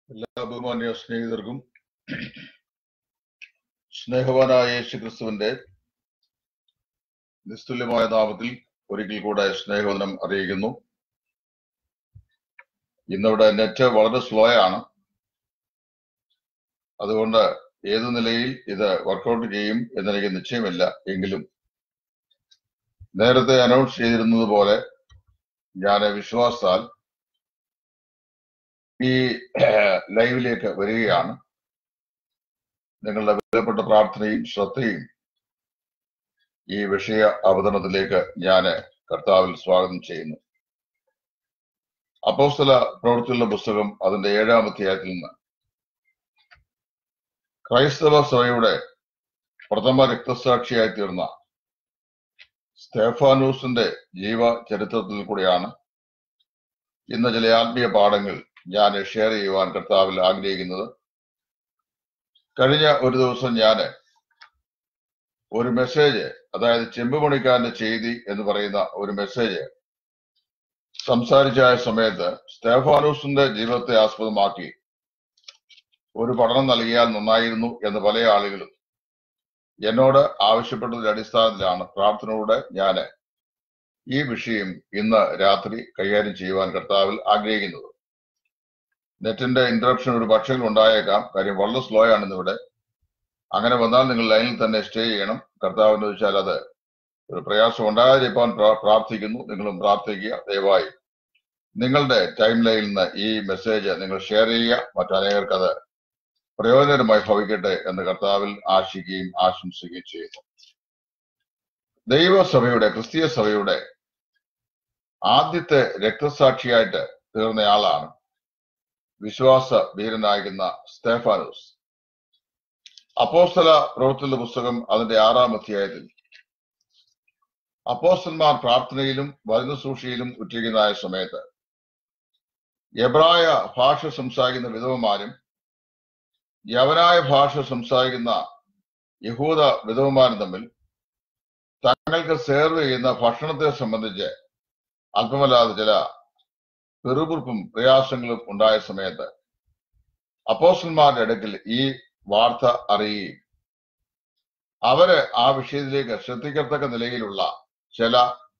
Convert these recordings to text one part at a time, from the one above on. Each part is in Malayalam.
എല്ലാ ബഹുമാന്യ സ്നേഹിതർക്കും സ്നേഹവാനായ യേശുക്രിസ്തുവിന്റെ നിസ്തുല്യമായ നാമത്തിൽ ഒരിക്കൽ കൂടെ സ്നേഹവന്ദനം അറിയിക്കുന്നു. ഇന്നിവിടെ നെറ്റ് വളരെ സ്ലോ ആണ്. അതുകൊണ്ട് ഏതു നിലയിൽ ഇത് വർക്കൗട്ട് ചെയ്യും എന്നെനിക്ക് നിശ്ചയമില്ല. എങ്കിലും നേരത്തെ അനൗൺസ് ചെയ്തിരുന്നത് പോലെ ഞാൻ വിശ്വാസത്താൽ ഈ ലൈവിലേക്ക് വരികയാണ്. നിങ്ങളുടെ വിലപ്പെട്ട പ്രാർത്ഥനയും ശ്രദ്ധയും ഈ വിഷയ അവതരണത്തിലേക്ക് ഞാൻ കർത്താവിൽ സ്വാഗതം ചെയ്യുന്നു. അപ്പോസ്തല പ്രവൃത്തികളുടെ പുസ്തകം അതിന്റെ 7-ാം അധ്യായത്തിൽ നിന്ന് ക്രൈസ്തവ സഭയുടെ പ്രഥമ രക്തസാക്ഷിയായി തീർന്ന സ്തേഫാനോസിന്റെ ജീവചരിത്രത്തിൽ കൂടിയാണ് ഇന്ന് ചില ആത്മീയ പാഠങ്ങൾ ഞാൻ ഷെയർ ചെയ്യുവാൻ കർത്താവിൽ ആഗ്രഹിക്കുന്നത്. കഴിഞ്ഞ ഒരു ദിവസം ഞാൻ ഒരു മെസ്സേജ്, അതായത് ചെമ്പുമണിക്കാരന്റെ ചെയ്തി എന്ന് പറയുന്ന ഒരു മെസ്സേജ് സംസാരിച്ച സമയത്ത് സ്തേഫാനോസിന്റെ ജീവിതത്തെ ആസ്പദമാക്കി ഒരു പഠനം നൽകിയാൽ നന്നായിരുന്നു എന്ന് പല ആളുകളും എന്നോട് ആവശ്യപ്പെട്ടതിന്റെ അടിസ്ഥാനത്തിലാണ് പ്രാർത്ഥനയോടെ ഞാൻ ഈ വിഷയം ഇന്ന് രാത്രി കൈകാര്യം ചെയ്യുവാൻ കർത്താവിൽ ആഗ്രഹിക്കുന്നത്. നെറ്റിന്റെ ഇന്ററപ്ഷൻ ഒരു പക്ഷേ ഉണ്ടായേക്കാം. കാര്യം വളരെ സ്ലോ ആണ് ഇന്നിവിടെ. അങ്ങനെ വന്നാൽ നിങ്ങൾ ലൈനിൽ തന്നെ സ്റ്റേ ചെയ്യണം. കർത്താവിന് വെച്ചാൽ അത് ഒരു പ്രയാസം ഉണ്ടാകാതിരിക്കാൻ പ്രാർത്ഥിക്കുന്നു. നിങ്ങളും പ്രാർത്ഥിക്കുക. ദയവായി നിങ്ങളുടെ ടൈം ലൈനിൽ നിന്ന് ഈ മെസ്സേജ് നിങ്ങൾ ഷെയർ ചെയ്യുക. മറ്റനേകർക്ക് അത് പ്രയോജനകരമായി ഭവിക്കട്ടെ എന്ന് കർത്താവിൽ ആശിക്കുകയും ആശംസിക്കുകയും ചെയ്യുന്നു. ദൈവസഭയുടെ, ക്രിസ്തീയ സഭയുടെ ആദ്യത്തെ രക്തസാക്ഷിയായിട്ട് തീർന്നയാളാണ് വിശ്വാസ വീരനായിരുന്ന സ്തേഫാനോസ്. അപ്പോസ്തല പ്രവൃത്തികളുടെ പുസ്തകം അതിന്റെ 6-ാം അധ്യായത്തിൽ അപ്പോസ്തലന്മാർ പ്രാർത്ഥനയിലും വചനസൂക്ഷിയിലും ഉറ്റിരിക്കുന്നതായ സമയത്ത് എബ്രായ ഭാഷ സംസാരിക്കുന്ന വിധവമാരും യവനായ ഭാഷ സംസാരിക്കുന്ന യഹൂദ വിധവമാരും തമ്മിൽ തങ്ങൾക്ക് സെർവ് ചെയ്യുന്ന ഭക്ഷണത്തെ സംബന്ധിച്ച് അല്പമല്ലാതെ ചില പെറുപുറുപ്പും പ്രയാസങ്ങളും ഉണ്ടായ സമയത്ത് അപ്പോസ്തലന്മാരുടെ അടുക്കൽ ഈ വാർത്ത അറിയുകയും അവര് ആ വിഷയത്തിലേക്ക് ശ്രദ്ധിക്കത്തക്ക നിലയിലുള്ള ചില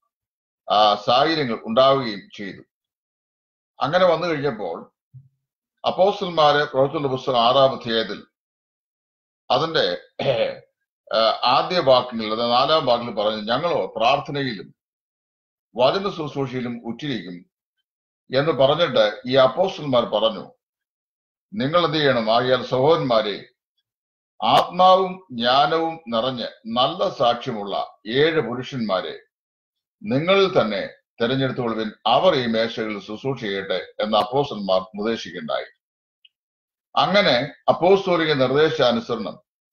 സാഹചര്യങ്ങൾ ഉണ്ടാവുകയും ചെയ്തു. അങ്ങനെ വന്നു കഴിഞ്ഞപ്പോൾ അപ്പോസ്തലന്മാരെ പ്രവൃത്തികളുടെ പുസ്തകം 6-ാം അധ്യായത്തിൽ അതിന്റെ ആദ്യ വാക്യങ്ങളിൽ, അതായത് 4-ാം വാക്യത്തിൽ പറഞ്ഞു, ഞങ്ങളോ പ്രാർത്ഥനയിലും വചന ശുശ്രൂഷയിലും ഉറ്റിരിക്കും എന്ന് പറഞ്ഞിട്ട് ഈ അപ്പോസ്തലന്മാർ പറഞ്ഞു, നിങ്ങൾ എന്ത് ചെയ്യണം? ആകയാൽ സഹോദരന്മാരെ, ആത്മാവും ജ്ഞാനവും നിറഞ്ഞ് നല്ല സാക്ഷ്യമുള്ള 7 പുരുഷന്മാരെ നിങ്ങളിൽ തന്നെ തെരഞ്ഞെടുത്തുകൊള്ളുവിൻ, അവർ ഈ മേശകളിൽ ശുശ്രൂഷ ചെയ്യട്ടെ എന്ന് അപ്പോസ്തലന്മാർ നിർദ്ദേശിക്കുകയുണ്ടായി. അങ്ങനെ അപ്പോസ്തോലിക നിർദ്ദേശാനുസരണം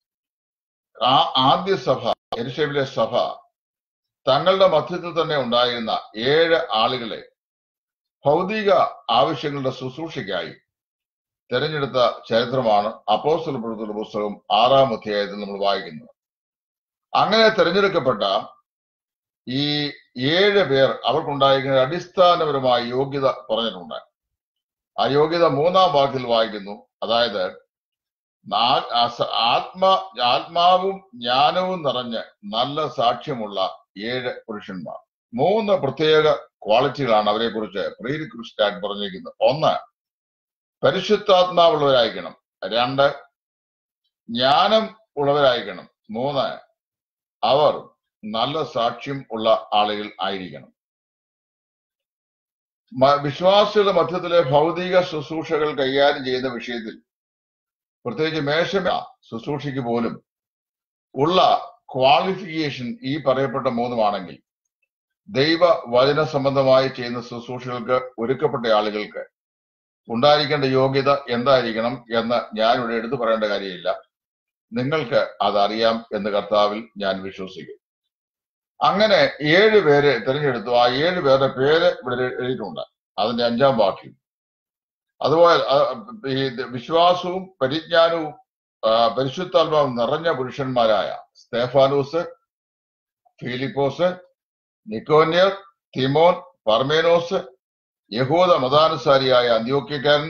ആദ്യ സഭ, യെരുശലേമിലെ സഭ, തങ്ങളുടെ മധ്യത്തിൽ തന്നെ ഉണ്ടായിരുന്ന 7 ആളുകളെ ഭൗതിക ആവശ്യങ്ങളുടെ ശുശ്രൂഷയ്ക്കായി തെരഞ്ഞെടുത്ത ചരിത്രമാണ് അപ്പോസ്തല പ്രവൃത്തികളുടെ പുസ്തകം 6-ാം അധ്യായത്തിൽ നമ്മൾ വായിക്കുന്നത്. അങ്ങനെ തെരഞ്ഞെടുക്കപ്പെട്ട ഈ 7 പേർ അവർക്കുണ്ടായിരിക്കുന്ന അടിസ്ഥാനപരമായ യോഗ്യത പറഞ്ഞിട്ടുണ്ട്. ആ യോഗ്യത 3-ാം വാക്യത്തിൽ വായിക്കുന്നു. അതായത് ആത്മാവും ജ്ഞാനവും നിറഞ്ഞ് നല്ല സാക്ഷ്യമുള്ള 7 പുരുഷന്മാർ. 3 പ്രത്യേക ക്വാളിറ്റികളാണ് അവരെ കുറിച്ച് പ്രീ റിക്വസ്റ്റ് പറഞ്ഞിരിക്കുന്നത്. 1, പരിശുദ്ധാത്മാവുള്ളവരായിരിക്കണം. 2, ജ്ഞാനം ഉള്ളവരായിരിക്കണം. 3, അവർ നല്ല സാക്ഷ്യം ഉള്ള ആളുകൾ ആയിരിക്കണം. വിശ്വാസികളുടെ മധ്യത്തിലെ ഭൗതിക ശുശ്രൂഷകൾ കൈകാര്യം ചെയ്യുന്ന വിഷയത്തിൽ, പ്രത്യേകിച്ച് മേശമ ശുശ്രൂഷയ്ക്ക് പോലും ഉള്ള ക്വാളിഫിക്കേഷൻ ഈ പറയപ്പെട്ട 3 ദൈവ വചന സംബന്ധമായി ചെയ്യുന്ന ശുശ്രൂഷകൾക്ക് ഒരുക്കപ്പെട്ട ആളുകൾക്ക് ഉണ്ടായിരിക്കേണ്ട യോഗ്യത എന്തായിരിക്കണം എന്ന് ഞാനിവിടെ എടുത്തു പറയേണ്ട കാര്യമില്ല. നിങ്ങൾക്ക് അതറിയാം എന്ന് കർത്താവിൽ ഞാൻ വിശ്വസിക്കും. അങ്ങനെ 7 പേരെ തിരഞ്ഞെടുത്തു. ആ 7 പേരുടെ പേര് ഇവിടെ എഴുതിയിട്ടുണ്ട്, അതിന്റെ 5-ാം വാക്യം. അതുപോലെ ഈ വിശ്വാസവും പരിജ്ഞാനവും പരിശുദ്ധാത്മാവും നിറഞ്ഞ പുരുഷന്മാരായ സ്തേഫാനോസ്, ഫിലിപ്പോസ്, നിക്കോന്യർ, തിമോൻ, പർമേനോസ്, യഹൂദ മതാനുസാരിയായ അന്ത്യോക്യക്കാരൻ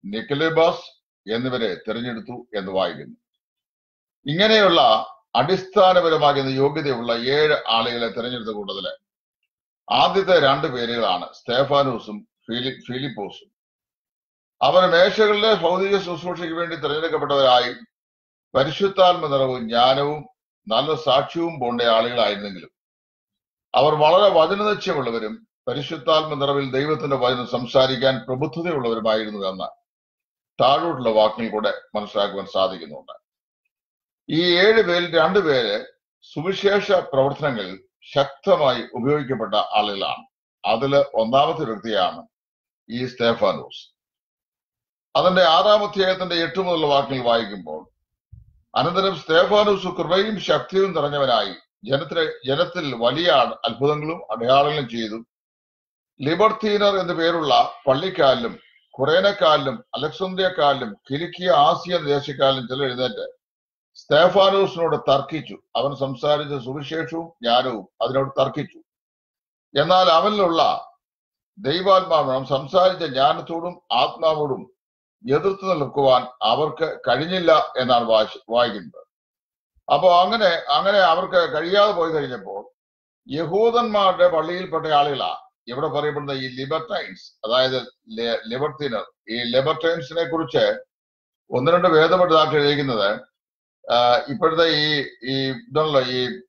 നിക്കലബാസ് എന്നിവരെ തിരഞ്ഞെടുത്തു എന്ന് വായിക്കുന്നു. ഇങ്ങനെയുള്ള അടിസ്ഥാനപരമാകുന്ന യോഗ്യതയുള്ള 7 ആളുകളെ തിരഞ്ഞെടുത്ത കൂട്ടത്തില് ആദ്യത്തെ 2 പേരുകളാണ് സ്തേഫാനോസും ഫിലിപ്പോസും. അവർ മേശകളിലെ ഭൗതിക ശുശ്രൂഷയ്ക്ക് വേണ്ടി തിരഞ്ഞെടുക്കപ്പെട്ടവരായി പരിശുദ്ധാത്മ നിറവും ജ്ഞാനവും നല്ല സാക്ഷ്യവും പോണ്ട ആളുകളായിരുന്നെങ്കിലും അവർ വളരെ വചനനിശ്ചയമുള്ളവരും പരിശുദ്ധാത്മ നിറവിൽ ദൈവത്തിന്റെ വചനം സംസാരിക്കാൻ പ്രബുദ്ധതയുള്ളവരുമായിരുന്നു എന്ന് താഴോട്ടുള്ള വാക്കിൽ കൂടെ മനസ്സിലാക്കുവാൻ സാധിക്കുന്നുണ്ട്. ഈ 7 പേരിൽ 2 പേര് സുവിശേഷ പ്രവർത്തനങ്ങളിൽ ശക്തമായി ഉപയോഗിക്കപ്പെട്ട ആളുകളാണ്. അതില് ഒന്നാമത്തെ വ്യക്തിയാണ് ഈ സ്തേഫാനോസ്. അതിന്റെ 6-ാം അധ്യായത്തിന്റെ 8 മുതലുള്ള വാക്കിൽ വായിക്കുമ്പോൾ, അനന്തരം സ്തേഫാനോസ് കൃപയും ശക്തിയും നിറഞ്ഞവനായി ജനത്തിൽ വലിയ അത്ഭുതങ്ങളും അടയാളങ്ങളും ചെയ്തു. ലിബർത്തീനർ എന്നു പേരുള്ള പള്ളിക്കാരിലും കുറേനക്കാരിലും അലക്സാന്ദ്രിയക്കാരിലും കിലിക്കിയ ആസിയ ദേശക്കാരിലും ചിലർ എഴുന്നേറ്റ് സ്തേഫാനോസിനോട് തർക്കിച്ചു. അവൻ സംസാരിച്ച സുവിശേഷവും ജ്ഞാനവും അതിനോട് തർക്കിച്ചു. എന്നാൽ അവനിലുള്ള ദൈവാത്മാവിനും സംസാരിച്ച ജ്ഞാനത്തോടും ആത്മാവോടും എതിർത്ത് നിൽക്കുവാൻ അവർക്ക് കഴിഞ്ഞില്ല എന്നാണ് വായിക്കുന്നത്. അപ്പോ അങ്ങനെ അവർക്ക് കഴിയാതെ പോയി കഴിഞ്ഞപ്പോൾ യഹൂദന്മാരുടെ പള്ളിയിൽപ്പെട്ട ആളുകളാ ഇവിടെ പറയപ്പെടുന്ന ഈ ലിബർട്ടൈൻസ്, അതായത് ലിബർത്തീനർ. ഈ ലിബർട്ടൈൻസിനെ കുറിച്ച് 1-2 വേദപഠിതാക്കൾ എഴുതിക്കുന്നത് ഇപ്പോഴത്തെ ഇതുള്ള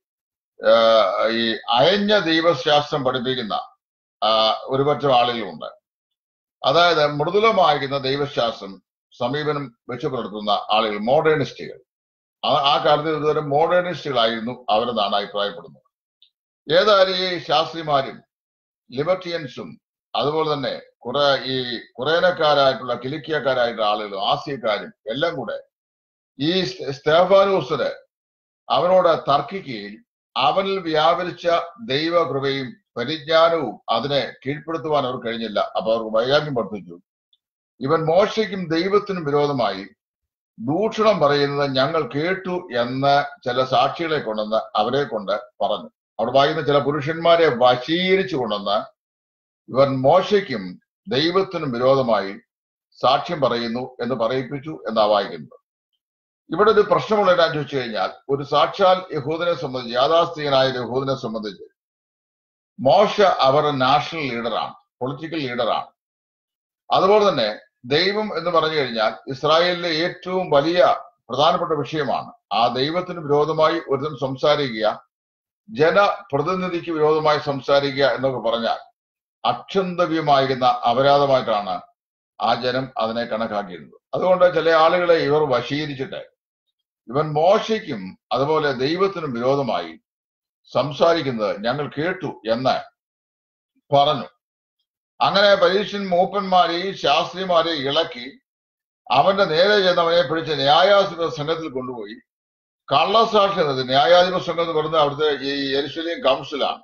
ഈ അയഞ്ഞ ദൈവശാസ്ത്രം പഠിപ്പിക്കുന്ന ഒരുപറ്റം ആളുകളുണ്ട്. അതായത് മൃദുലമായിരിക്കുന്ന ദൈവശാസ്ത്രം സമീപനം വെച്ചു പുലർത്തുന്ന ആളുകൾ, മോഡേണിസ്റ്റുകൾ. ആ കാലത്ത് ഇതുവരെ മോഡേണിസ്റ്റുകളായിരുന്നു അവരെന്നാണ് അഭിപ്രായപ്പെടുന്നത്. ഏതായാലും ഈ ശാസ്ത്രിമാരും ലിബർട്ടിയൻസും അതുപോലെ തന്നെ കുറേനക്കാരായിട്ടുള്ള കിലിക്കിയക്കാരായിട്ടുള്ള ആളുകളും ആസിയക്കാരും എല്ലാം കൂടെ ഈ സ്തേഫാനോസിന് അവനോട് തർക്കിക്കുകയും അവനിൽ വ്യാപരിച്ച ദൈവകൃപയും പരിജ്ഞാനവും അതിനെ കീഴ്പ്പെടുത്തുവാൻ അവർ കഴിഞ്ഞില്ല. അപ്പൊ അവർ വൈരാഗ്യം വർദ്ധിച്ചു. ഇവൻ മോശയ്ക്കും ദൈവത്തിനും വിരോധമായി ദൂഷണം പറയുന്നത് ഞങ്ങൾ കേട്ടു എന്ന് ചില സാക്ഷികളെ കൊണ്ടുവന്ന് അവരെ കൊണ്ട് പറഞ്ഞു. അവിടെ വായിക്കുന്ന ചില പുരുഷന്മാരെ വശീകരിച്ചു കൊണ്ടുവന്ന് ഇവൻ മോശയ്ക്കും ദൈവത്തിനും വിരോധമായി സാക്ഷ്യം പറയുന്നു എന്ന് പറയിപ്പിച്ചു എന്നാ വായിക്കുന്നത്. ഇവിടെ ഒരു പ്രശ്നമുള്ള എന്താ ചോദിച്ചു കഴിഞ്ഞാൽ, ഒരു സാക്ഷാൽ യഹൂദനെ സംബന്ധിച്ച്, യാഥാസ്ഥികനായ യഹൂദനെ സംബന്ധിച്ച് മോശ അവരുടെ നാഷണൽ ലീഡറാണ്, പൊളിറ്റിക്കൽ ലീഡറാണ്. അതുപോലെ തന്നെ ദൈവം എന്ന് പറഞ്ഞു കഴിഞ്ഞാൽ ഇസ്രായേലിലെ ഏറ്റവും വലിയ പ്രധാനപ്പെട്ട വിഷയമാണ്. ആ ദൈവത്തിന് വിരോധമായി ഒരുത്തൻ സംസാരിക്കുക, ജനപ്രതിനിധിക്ക് വിരോധമായി സംസാരിക്കുക എന്നൊക്കെ പറഞ്ഞാൽ അക്ഷന്തവ്യമായിരുന്ന അപരാധമായിട്ടാണ് ആ ജനം അതിനെ കണക്കാക്കിയിരുന്നത്. അതുകൊണ്ട് ചില ആളുകളെ ഇവർ വശീകരിച്ചിട്ട് ഇവൻ മോശയ്ക്കും അതുപോലെ ദൈവത്തിനും വിരോധമായി സംസാരിക്കുന്നത് ഞങ്ങൾ കേട്ടു എന്ന് പറഞ്ഞു. അങ്ങനെ പരീക്ഷൻ മൂപ്പന്മാരെയും ശാസ്ത്രിമാരെയും ഇളക്കി അവന്റെ നേരെ ചെന്നവനെ പിടിച്ച് ന്യായാധിപ സംഘത്തിൽ കൊണ്ടുപോയി കള്ളസാക്ഷി എന്നത്. ന്യായാധിപ സംഘം എന്ന് പറയുന്നത് അവിടുത്തെ ഈ യെരുശലേം കൗൺസിലാണ്.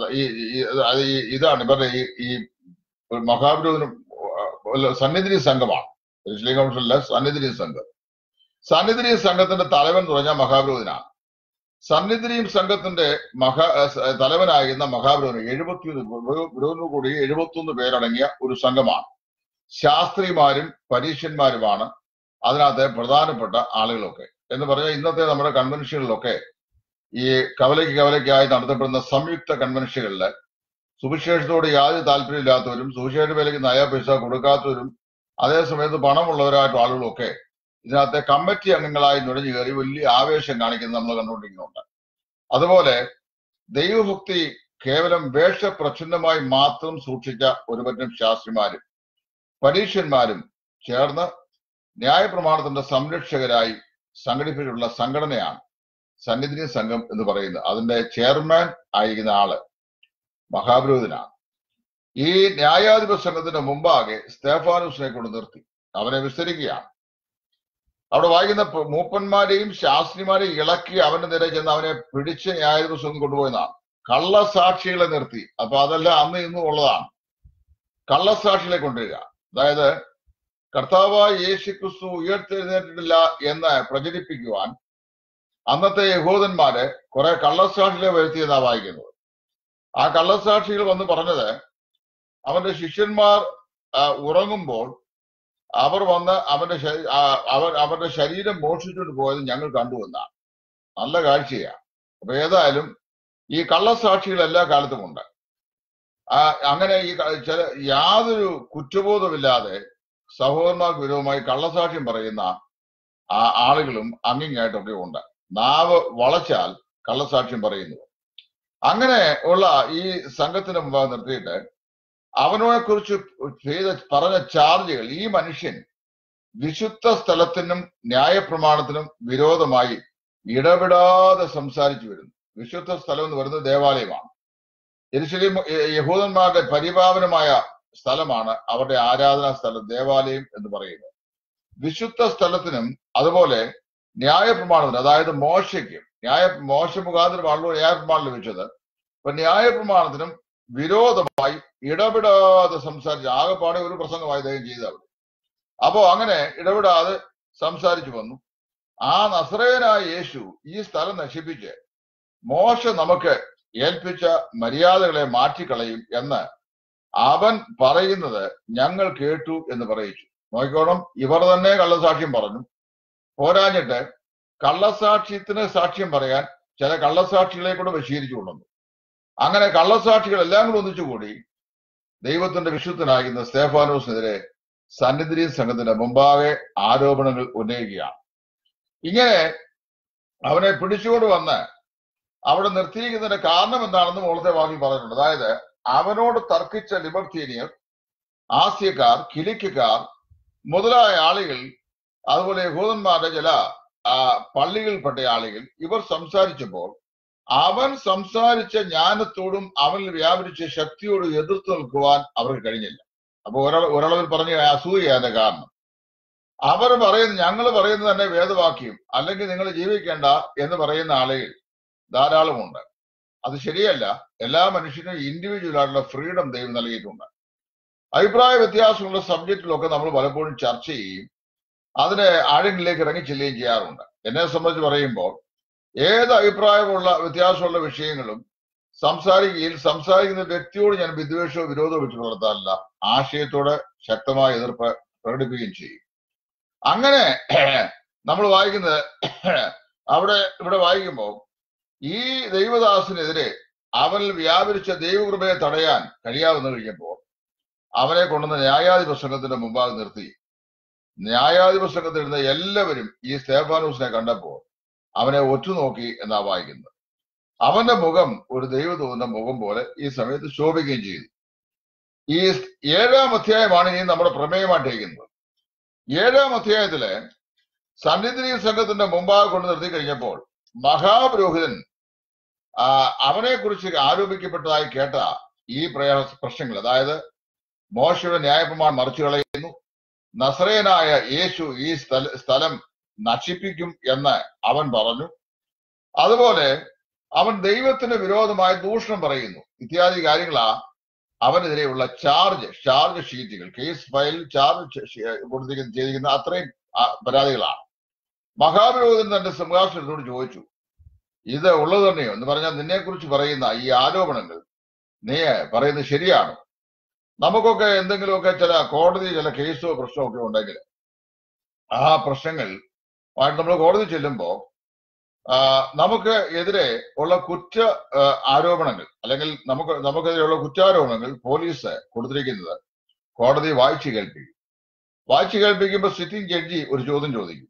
ഇതാണ് ഇവരുടെ ഈ മഹാപുരോഹിതനും സന്നിധി സംഘമാണ്. യെരുശലേം കൗൺസിലല്ല, സന്നിധി സംഘം. സന്നിധി സംഘത്തിന്റെ തലവൻ എന്ന് പറഞ്ഞാൽ മഹാപുരോഹിതനാണ്. സന്നിധി സംഘത്തിന്റെ തലവനായിരുന്ന മഹാപുരോഹിതൻ 71 കൂടി 71 പേരടങ്ങിയ ഒരു സംഘമാണ്. ശാസ്ത്രിമാരും പരീക്ഷന്മാരുമാണ് അതിനകത്തെ പ്രധാനപ്പെട്ട ആളുകളൊക്കെ. എന്ന് പറഞ്ഞാൽ ഇന്നത്തെ നമ്മുടെ കൺവെൻഷനുകളിലൊക്കെ ഈ കവലയ്ക്കായി നടത്തപ്പെടുന്ന സംയുക്ത കൺവെൻഷനുകളില് സുവിശേഷത്തോട് യാതൊരു താല്പര്യമില്ലാത്തവരും സുവിശേഷ വിലയ്ക്ക് നയ പൈസ കൊടുക്കാത്തവരും അതേസമയത്ത് പണമുള്ളവരായിട്ടുള്ള ആളുകളൊക്കെ ഇതിനകത്തെ കമ്മിറ്റി അംഗങ്ങളായി നുഴഞ്ഞു കയറി വലിയ ആവേശം കാണിക്കുന്നത് നമ്മൾ കണ്ടുകൊണ്ടിരിക്കുന്നുണ്ട്. അതുപോലെ ദൈവഭക്തി കേവലം വേഷപ്രച്ഛന്നമായി മാത്രം സൂക്ഷിച്ച ഒരുപറ്റം ശാസ്ത്രിമാരും പരീക്ഷന്മാരും ചേർന്ന് ന്യായപ്രമാണത്തിന്റെ സംരക്ഷകരായി സംഘടിപ്പിച്ചിട്ടുള്ള സംഘടനയാണ് സന്നിധി സംഘം എന്ന് പറയുന്നത്. അതിന്റെ ചെയർമാൻ ആയിരിക്കുന്ന ആള് മഹാപുരോഹിതനാണ്. ഈ ന്യായാധിപ സംഘത്തിന്റെ മുമ്പാകെ സ്തേഫാനോസിനെ കൊണ്ട് നിർത്തി അവനെ വിസ്തരിക്കുകയാണ്. അവിടെ വായിക്കുന്ന മൂപ്പന്മാരെയും ശാസ്ത്രിമാരെയും ഇളക്കി അവന്റെ നേരെ ചെന്ന് അവനെ പിടിച്ച് ന്യായാധിപ സംഘം കൊണ്ടുപോയെന്നാണ്. കള്ളസാക്ഷികളെ നിർത്തി. അപ്പൊ അതെല്ലാം അന്ന് ഇന്നും ഉള്ളതാണ്. കള്ളസാക്ഷികളെ കൊണ്ടുവരിക, അതായത് കർത്താവായ യേശുക്രിസ്തു ഉയർത്തെഴുന്നേറ്റിട്ടില്ല എന്ന് പ്രചരിപ്പിക്കുവാൻ അന്നത്തെ യഹൂദന്മാര് കുറെ കള്ളസാക്ഷികളെ വരുത്തിയെന്നാ വായിക്കുന്നത്. ആ കള്ളസാക്ഷികൾ വന്ന് പറഞ്ഞത് അവന്റെ ശിഷ്യന്മാർ ഉറങ്ങുമ്പോൾ അവർ വന്ന് അവരുടെ ശരീരം മോഷിച്ചുകൊണ്ട് പോയത് ഞങ്ങൾ കണ്ടുവന്നാണ്. നല്ല കാഴ്ചയാണ്. അപ്പൊ ഏതായാലും ഈ കള്ളസാക്ഷികൾ എല്ലാ കാലത്തുമുണ്ട്. അങ്ങനെ ചില യാതൊരു കുറ്റബോധമില്ലാതെ സഹോദരന്മാർക്ക് വിരോധമായി കള്ളസാക്ഷ്യം പറയുന്ന ആളുകളും അങ്ങിങ്ങായിട്ടൊക്കെ ഉണ്ട്. നാവ് വളച്ചാൽ കള്ളസാക്ഷ്യം പറയുന്നു. അങ്ങനെ ഉള്ള ഈ സംഘത്തിന് മുമ്പാകെ നിർത്തിയിട്ട് അവനെ കുറിച്ച് പറഞ്ഞ ചാർജുകൾ, ഈ മനുഷ്യൻ വിശുദ്ധ സ്ഥലത്തിനും ന്യായപ്രമാണത്തിനും വിരോധമായി ഇടപെടാതെ സംസാരിച്ചു വരുന്നു. വിശുദ്ധ സ്ഥലം എന്ന് പറയുന്നത് ദേവാലയമാണ്. യെരൂശലേം യഹൂദന്മാരുടെ പരിപാവനമായ സ്ഥലമാണ് അവരുടെ ആരാധനാ സ്ഥലം, ദേവാലയം എന്ന് പറയുന്നത്. വിശുദ്ധ സ്ഥലത്തിനും അതുപോലെ ന്യായപ്രമാണത്തിന്, അതായത് മോശയ്ക്കും മോശ മുഖാന്തരമാണല്ലോ ന്യായപ്രമാണം ലഭിച്ചത്. അപ്പൊ ന്യായപ്രമാണത്തിനും വിരോധമായി ഇടപെടാതെ സംസാരിച്ച് ആകെപ്പാടെ ഒരു പ്രസംഗമായി അദ്ദേഹം ചെയ്തവിടെ. അപ്പോ അങ്ങനെ ഇടപെടാതെ സംസാരിച്ചു വന്നു. ആ നസറേയനായ യേശു ഈ സ്ഥലം നശിപ്പിച്ച് മോശ നമുക്ക് ഏൽപ്പിച്ച മര്യാദകളെ മാറ്റിക്കളയും എന്ന് അവൻ പറയുന്നത് ഞങ്ങൾ കേട്ടു എന്ന് പറയിച്ചു. നോക്കിക്കോണം, ഇവർ തന്നെ കള്ളസാക്ഷ്യം പറഞ്ഞു. പോരാഞ്ഞിട്ട് കള്ളസാക്ഷ്യത്തിന് സാക്ഷ്യം പറയാൻ ചില കള്ളസാക്ഷികളെ കൂടെ വശീകരിച്ചു കൊണ്ടുവന്നു. അങ്ങനെ കള്ളസാക്ഷികൾ എല്ലാം കൂടെ ഒന്നിച്ചുകൂടി ദൈവത്തിന്റെ വിശുദ്ധനായിരുന്ന സ്തേഫാനോസിനെതിരെ സന്നിധി സംഘത്തിന്റെ മുമ്പാകെ ആരോപണങ്ങൾ ഉന്നയിക്കുകയാണ്. ഇങ്ങനെ അവനെ പിടിച്ചുകൊണ്ട് വന്ന് അവിടെ നിർത്തിയിരിക്കുന്നതിന്റെ കാരണം എന്താണെന്ന് മുകളത്തെ വാക്കിൽ പറഞ്ഞിട്ടുണ്ട്. അതായത് അവനോട് തർക്കിച്ച ലിബർത്തീനിയർ, ആസ്യക്കാർ, കിലിക്കക്കാർ മുതലായ ആളുകൾ, അതുപോലെ യഹൂദന്മാരുടെ ചില പള്ളികളിൽപ്പെട്ട ആളുകൾ, ഇവർ സംസാരിച്ചപ്പോൾ അവൻ സംസാരിച്ച ജ്ഞാനത്തോടും അവനിൽ വ്യാപരിച്ച ശക്തിയോടും എതിർത്ത് നിൽക്കുവാൻ അവർക്ക് കഴിഞ്ഞില്ല. അപ്പൊ ഒരളവിൽ പറഞ്ഞ അസൂയന്റെ കാരണം അവർ പറയുന്നു, ഞങ്ങൾ പറയുന്നത് തന്നെ വേദവാക്യം, അല്ലെങ്കിൽ നിങ്ങൾ ജീവിക്കേണ്ട എന്ന് പറയുന്ന ആളുകൾ ധാരാളമുണ്ട്. അത് ശരിയല്ല. എല്ലാ മനുഷ്യനും ഇൻഡിവിജ്വൽ ആയിട്ടുള്ള ഫ്രീഡം ദൈവം നൽകിയിട്ടുണ്ട്. അഭിപ്രായ വ്യത്യാസമുള്ള സബ്ജക്റ്റിലൊക്കെ നമ്മൾ പലപ്പോഴും ചർച്ച ചെയ്യും, അതിന് ആഴങ്ങളിലേക്ക് ഇറങ്ങിച്ചെല്ലുകയും ചെയ്യാറുണ്ട്. എന്നെ സംബന്ധിച്ച് പറയുമ്പോൾ ഏത് അഭിപ്രായമുള്ള വ്യത്യാസമുള്ള വിഷയങ്ങളും സംസാരിക്കുന്ന വ്യക്തിയോട് ഞാൻ വിദ്വേഷമോ വിരോധമോ വെച്ച് പുലർത്താറില്ല. ആശയത്തോട് ശക്തമായ എതിർപ്പ് പ്രകടിപ്പിക്കുകയും ചെയ്യും. അങ്ങനെ നമ്മൾ വായിക്കുന്നത് ഇവിടെ വായിക്കുമ്പോൾ ഈ ദൈവദാസനെതിരെ അവനിൽ വ്യാപരിച്ച ദൈവകൃപയെ തടയാൻ കഴിയാവുന്ന കഴിഞ്ഞപ്പോൾ അവനെ കൊണ്ടുവന്ന ന്യായാധിപ സംഘത്തിന്റെ മുമ്പാകെ നിർത്തി. ന്യായാധിപ സംഘത്തിലിരുന്ന എല്ലാവരും ഈ സ്തേഫാനോസിനെ കണ്ടപ്പോൾ അവനെ ഒറ്റുനോക്കി എന്നാ വായിക്കുന്നത്. അവന്റെ മുഖം ഒരു ദൈവദൂതന്റെ മുഖം പോലെ ഈ സമയത്ത് ശോഭിക്കുകയും ചെയ്തു. ഈ 7-ാം അധ്യായമാണ് ഇനി നമ്മുടെ പ്രമേയമായിട്ടിരിക്കുന്നത്. 7-ാം അധ്യായത്തിലെ സന്നിധി സംഘത്തിന്റെ മുമ്പാകെ കൊണ്ട് നിർത്തി കഴിഞ്ഞപ്പോൾ മഹാപുരോഹിതൻ അവനെ കുറിച്ച് ആരോപിക്കപ്പെട്ടതായി കേട്ട ഈ പ്രശ്നങ്ങൾ, അതായത് മോശയുടെ ന്യായപ്രമാണം മറിച്ചു കളയുന്നു, നസറേയനായ യേശു ഈ സ്ഥലം നശിപ്പിക്കും എന്ന് അവൻ പറഞ്ഞു, അതുപോലെ അവൻ ദൈവത്തിന് വിരോധമായ ദൂഷണം പറയുന്നു, ഇത്യാദി കാര്യങ്ങളാ അവനെതിരെയുള്ള ചാർജ് ഷീറ്റുകൾ, കേസ് ഫയൽ ചാർജ് ചെയ്തിരിക്കുന്ന അത്രയും പരാതികളാണ്. മഹാപുരോഹിതൻ തന്റെ സിംഹാസനത്തോട് ചോദിച്ചു, ഇത് ഉള്ളത് തന്നെയോ എന്ന് പറഞ്ഞാൽ നിന്നെക്കുറിച്ച് പറയുന്ന ഈ ആരോപണങ്ങൾ നീ പറയുന്നത് ശരിയാണോ? നമുക്കൊക്കെ എന്തെങ്കിലുമൊക്കെ ചില കോടതി ചില കേസോ പ്രശ്നമോ ഒക്കെ ഉണ്ടെങ്കിൽ ആ പ്രശ്നങ്ങൾ നമ്മൾ കോടതി ചെല്ലുമ്പോൾ നമുക്ക് എതിരെ ഉള്ള ആരോപണങ്ങൾ അല്ലെങ്കിൽ നമുക്കെതിരെയുള്ള കുറ്റാരോപണങ്ങൾ പോലീസ് കൊടുത്തിരിക്കുന്നത് കോടതി വായിച്ചു കേൾപ്പിക്കുമ്പോൾ സിറ്റിംഗ് ജഡ്ജി ഒരു ചോദ്യം ചോദിക്കും,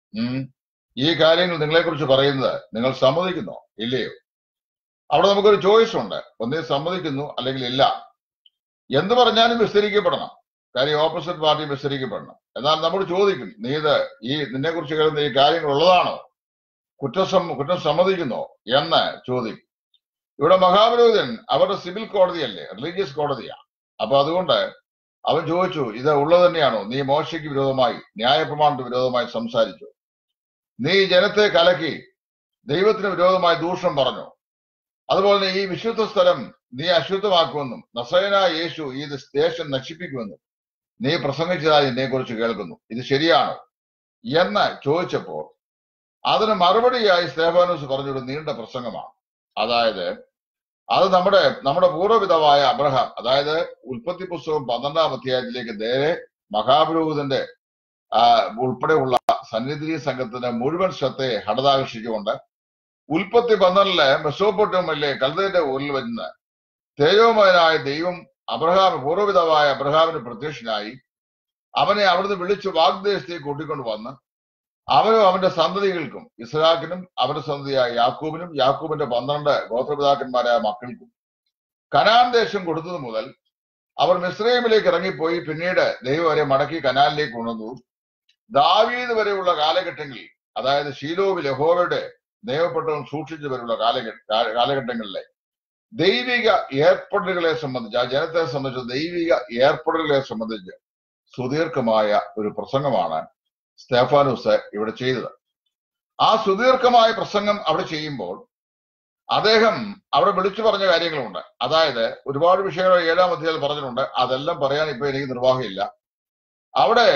ഈ കാര്യങ്ങൾ നിങ്ങളെക്കുറിച്ച് പറയുന്നത് നിങ്ങൾ സമ്മതിക്കുന്നോ ഇല്ലയോ? അവിടെ നമുക്കൊരു ചോയ്സ് ഉണ്ട്, ഒന്നേ സമ്മതിക്കുന്നു അല്ലെങ്കിൽ ഇല്ല. എന്ത് പറഞ്ഞാലും വിസ്തരിക്കപ്പെടണം, കാര്യം ഓപ്പോസിറ്റ് പാർട്ടി വിസ്തരിക്കപ്പെടണം. എന്നാൽ നമ്മൾ ചോദിക്കും, നിന്നെ കുറിച്ച് കേൾക്കുന്ന ഈ കാര്യങ്ങൾ ഉള്ളതാണോ, കുറ്റം സമ്മതിക്കുന്നോ എന്ന് ചോദിക്കും. ഇവിടെ മഹാപുരോഹിതൻ അവരുടെ സിവിൽ കോടതിയല്ലേ, റിലീജിയസ് കോടതിയാണ്. അപ്പൊ അതുകൊണ്ട് അവൻ ചോദിച്ചു, ഇത് ഉള്ളത് തന്നെയാണോ? നീ മോശയ്ക്ക് വിരോധമായി ന്യായപ്രമാണത്തിന് വിരോധമായി സംസാരിച്ചു, നീ ജനത്തെ കലക്കി ദൈവത്തിന് വിരോധമായി ദൂഷണം പറഞ്ഞു, അതുപോലെ തന്നെ ഈ വിശുദ്ധ സ്ഥലം നീ അശുദ്ധമാക്കുമെന്നും നസറേയനായ യേശു ഈ ദേശം നശിപ്പിക്കുമെന്നും നീ പ്രസംഗിച്ചതായി എന്നെ കുറിച്ച് കേൾക്കുന്നു, ഇത് ശരിയാണോ എന്ന് ചോദിച്ചപ്പോൾ അതിന് മറുപടിയായി സ്തേഫാനോസ് പറഞ്ഞൊരു നീണ്ട പ്രസംഗമാണ്. അതായത് അത് നമ്മുടെ പൂർവ്വപിതാവായ അബ്രഹാം, അതായത് ഉൽപ്പത്തി പുസ്തകം 12-ാം അധ്യായത്തിലേക്ക് നേരെ മഹാപുരോഹിതന്റെ ഉൾപ്പെടെയുള്ള സന്നിധി സംഘത്തിന്റെ മുഴുവൻ ശ്രദ്ധയെ ഹഠതാകർഷിച്ചുകൊണ്ട് ഉൽപ്പത്തി 12 മെസോപ്പൊട്ടേമിയയിലെ കൽദയരുടെ ഊരിൽ വരുന്ന തേജോമയനായ ദൈവം പൂർവ്വപിതാവായ അബ്രഹാമിന് പ്രത്യക്ഷനായി അവനെ അവിടുന്ന് വിളിച്ച് വാഗ്ദേശത്തേക്ക് കൂട്ടിക്കൊണ്ട് വന്ന് അവനും അവന്റെ സന്തതികൾക്കും ഇസ്ഹാക്കിനും അവന്റെ സന്തതിയായ യാക്കൂബിനും യാക്കൂബിന്റെ 12 ഗോത്രപിതാക്കന്മാരായ മക്കൾക്കും കനാൻ ദേശം കൊടുത്തത് മുതൽ അവർ മിസ്രൈമിലേക്ക് ഇറങ്ങിപ്പോയി പിന്നീട് ദൈവം അവരെ മടക്കി കനാനിലേക്ക് കൊണ്ടുവന്നു. ദാവീദ് വരെയുള്ള കാലഘട്ടങ്ങളിൽ, അതായത് ശീലോവിൽ യഹോവയുടെ ദൈവപ്പെട്ടവൻ സൂക്ഷിച്ചു വരെയുള്ള കാലഘട്ടങ്ങളിലെ ദൈവിക ഏർപ്പെടലുകളെ സംബന്ധിച്ച്, ആ ജനത്തെ സംബന്ധിച്ച് ദൈവിക ഏർപ്പെടലുകളെ സംബന്ധിച്ച് സുദീർഘമായ ഒരു പ്രസംഗമാണ് സ്തെഫാനോസ് ഇവിടെ ചെയ്തത്. ആ സുദീർഘമായ പ്രസംഗം അവിടെ ചെയ്യുമ്പോൾ അദ്ദേഹം അവിടെ വിളിച്ചു പറഞ്ഞ കാര്യങ്ങളുണ്ട്. അതായത് ഒരുപാട് വിഷയങ്ങൾ 7-ാം അധ്യായത്തിൽ പറഞ്ഞിട്ടുണ്ട്. അതെല്ലാം പറയാൻ ഇപ്പൊ എനിക്ക് നിർവാഹമില്ല. അവിടെ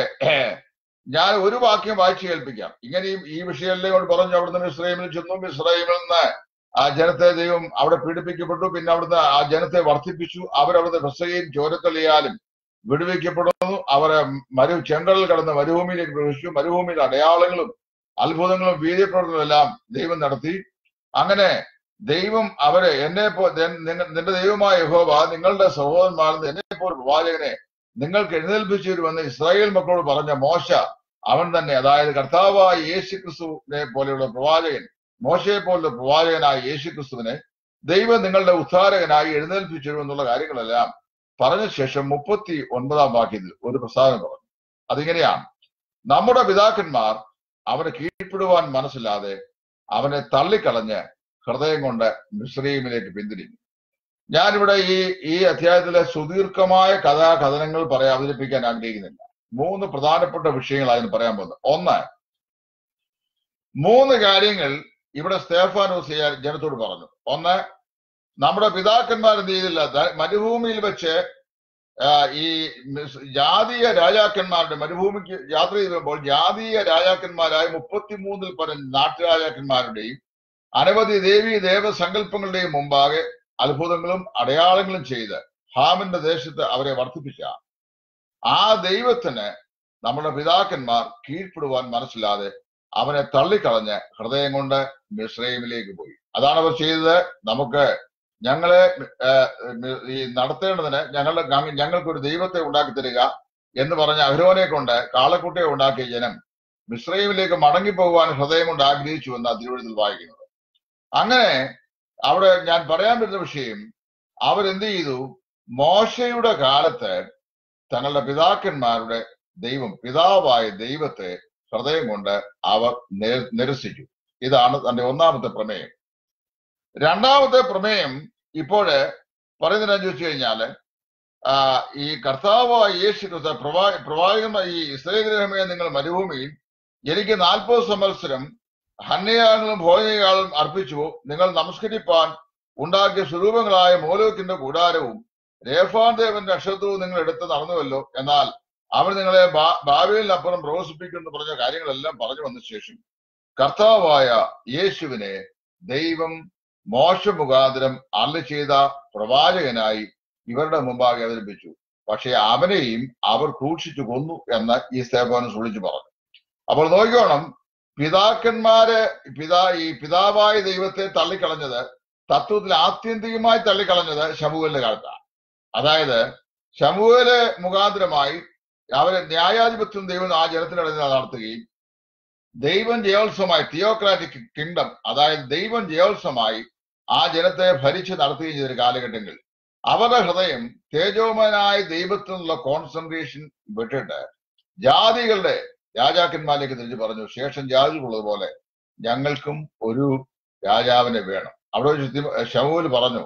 ഞാൻ ഒരു വാക്യം വായിച്ചു കേൾപ്പിക്കാം. ഇങ്ങനെയും ഈ വിഷയമെല്ലാം കൊണ്ട് പറഞ്ഞു. അവിടുന്ന് മിസ്രൈമിൽ ചെന്നു. മിസ്രൈമിൽ നിന്ന് ആ ജനത്തെ ദൈവം അവിടെ പീഡിപ്പിക്കപ്പെട്ടു. പിന്നെ അവിടുന്ന് ആ ജനത്തെ വർദ്ധിപ്പിച്ചു. അവരവിടുന്ന് പെസഹയും ചോരത്തളിയാലും വിടുവിക്കപ്പെടുന്നു. അവരെ ചെങ്കടൽ കടന്ന് മരുഭൂമിയിലേക്ക് പ്രവേശിച്ചു. മരുഭൂമിയിൽ അടയാളങ്ങളും അത്ഭുതങ്ങളും വീര്യപ്രവർത്തനങ്ങളും എല്ലാം ദൈവം നടത്തി. അങ്ങനെ ദൈവം അവരെ നിന്റെ ദൈവമായ യഹോവ നിങ്ങളുടെ സഹോദരന്മാരെന്ന് എന്നെപ്പോലെ പ്രവാചകനെ നിങ്ങൾക്ക് എഴുന്നേൽപ്പിച്ചു വരുമെന്ന് ഇസ്രായേൽ മക്കളോട് പറഞ്ഞ മോശ അവൻ തന്നെ, അതായത് കർത്താവായ യേശുക്രിസ്തുവിനെ പോലെയുള്ള പ്രവാചകൻ, മോശയെ പോലുള്ള പ്രവാചകനായ യേശുക്രിസ്തുവിനെ ദൈവം നിങ്ങളുടെ ഉദ്ധാരകനായി എഴുന്നേൽപ്പിച്ചു വരുമെന്നുള്ള കാര്യങ്ങളെല്ലാം പറഞ്ഞ ശേഷം 39-ാം വാക്യത്തിൽ ഒരു പ്രസ്താവന പറഞ്ഞു. അതിങ്ങനെയാണ്: നമ്മുടെ പിതാക്കന്മാർ അവനെ കീഴ്പ്പെടുവാൻ മനസ്സില്ലാതെ അവനെ തള്ളിക്കളഞ്ഞ് ഹൃദയം കൊണ്ട് മിസ്രയീമിലേക്ക് പിന്തിരിഞ്ഞു. ഞാനിവിടെ ഈ അധ്യായത്തിലെ സുദീർഘമായ കഥാകഥനങ്ങൾ അവതരിപ്പിക്കാൻ ആഗ്രഹിക്കുന്നില്ല. 3 പ്രധാനപ്പെട്ട വിഷയങ്ങളായിരുന്നു പറയാൻ പോകുന്നത്. ഒന്ന്, 3 കാര്യങ്ങൾ ഇവിടെ സ്തെഫാനോസ് ജനത്തോട് പറഞ്ഞു. ഒന്ന്, നമ്മുടെ പിതാക്കന്മാർ എന്ത് ചെയ്തില്ല? മരുഭൂമിയിൽ വെച്ച് ഈ ജാതീയ രാജാക്കന്മാരുടെ മരുഭൂമിക്ക് യാത്ര ചെയ്തപ്പോൾ ജാതീയ രാജാക്കന്മാരായ 33-ൽ പരം നാട്ടുരാജാക്കന്മാരുടെയും അനവധി ദേവസങ്കല്പങ്ങളുടെയും മുമ്പാകെ അത്ഭുതങ്ങളും അടയാളങ്ങളും ചെയ്ത് ഹാമിന്റെ ദേശത്ത് അവരെ വർദ്ധിപ്പിച്ച ആ ദൈവത്തിന് നമ്മുടെ പിതാക്കന്മാർ കീഴ്പ്പെടുവാൻ മനസ്സിലാതെ അവനെ തള്ളിക്കളഞ്ഞ് ഹൃദയം കൊണ്ട് മിസ്രയീമിലേക്ക് പോയി. അതാണ് അവർ ചെയ്തത്. ഞങ്ങളെ ഈ നടത്തേണ്ടതിന് ഞങ്ങൾക്കൊരു ദൈവത്തെ ഉണ്ടാക്കി തരിക എന്ന് പറഞ്ഞ അഹരോനെ കൊണ്ട് കാളക്കുട്ടിയെ ഉണ്ടാക്കിയ ജനം മിസ്രയീമിലേക്ക് മടങ്ങിപ്പോകുവാൻ ഹൃദയം കൊണ്ട് ആഗ്രഹിച്ചു എന്ന് തിരുവെഴുത്തിൽ വായിക്കുന്നത്. അങ്ങനെ അവിടെ ഞാൻ പറയാൻ പറ്റുന്ന വിഷയം, അവരെന്ത് ചെയ്തു? മോശയുടെ കാലത്ത് തങ്ങളുടെ പിതാക്കന്മാരുടെ പിതാവായ ദൈവത്തെ ഹൃദയം കൊണ്ട് അവർ നിരസിച്ചു. ഇതാണ് തന്റെ ഒന്നാമത്തെ പ്രമേയം. രണ്ടാമത്തെ പ്രമേയം ഇപ്പോഴ് പറയുന്നതിനെന്ന് ചോദിച്ചു കഴിഞ്ഞാല്, ഈ കർത്താവായ യേശു പ്രവാചകന്മാർ ഈ ഇസ്രായേൽ ഗൃഹമേ നിങ്ങൾ മരുഭൂമിയിൽ എനിക്ക് 40 സംവത്സരം ഹന്യയാഗങ്ങളും ഭോജനയാഗങ്ങളും അർപ്പിച്ചു. നിങ്ങൾ നമസ്കരിപ്പാൻ ഉണ്ടാക്കിയ സ്വരൂപങ്ങളായ മോലോക്കിന്റെ കൂടാരവും രേഫാൻ ദേവന്റെ നക്ഷത്രവും നിങ്ങൾ എടുത്ത് നടന്നുവല്ലോ. എന്നാൽ അവർ നിങ്ങളെ ബാബേലിനപ്പുറം പ്രവേശിപ്പിക്കുമെന്ന് പറഞ്ഞ കാര്യങ്ങളെല്ലാം പറഞ്ഞു വന്ന ശേഷം കർത്താവായ യേശുവിനെ ദൈവം മോശ മുഖാന്തരം അരുളി ചെയ്ത പ്രവാചകനായി ഇവരുടെ മുമ്പാകെ അവതരിപ്പിച്ചു. പക്ഷെ അവനെയും അവർ ക്രൂശിച്ചു കൊന്നു എന്ന് ഈ സ്തെഫാനോസ് വിളിച്ചു പറഞ്ഞു. അപ്പോൾ നോക്കിക്കോണം, പിതാവായ ദൈവത്തെ തള്ളിക്കളഞ്ഞത്, തത്വത്തിൽ ആത്യന്തികമായി തള്ളിക്കളഞ്ഞത് ശമൂവേലിന്റെ കാലത്താണ്. അതായത് ശമൂവേല് മുഖാന്തരമായി അവരെ ന്യായാധിപത്യം ദൈവം ആ ജനത്തിനിടയിൽ നടത്തുകയും ദൈവം ജയോത്സവമായി തിയോക്രാറ്റിക് കിങ്ഡം, അതായത് ദൈവം ജയോത്സവമായി ആ ജനത്തെ ഭരിച്ച് നടത്തുകയും ചെയ്തൊരു കാലഘട്ടങ്ങളിൽ അവരുടെ ഹൃദയം തേജോമയനായ ദൈവത്തിൽ നിന്നുള്ള കോൺസെൻട്രേഷൻ വിട്ടിട്ട് ജാതികളുടെ രാജാക്കന്മാരിലേക്ക് തിരിച്ചു പറഞ്ഞു, ശേഷം ജാതികളുള്ളതുപോലെ ഞങ്ങൾക്കും ഒരു രാജാവിനെ വേണം. അവിടെ ശമൂവേൽ പറഞ്ഞു,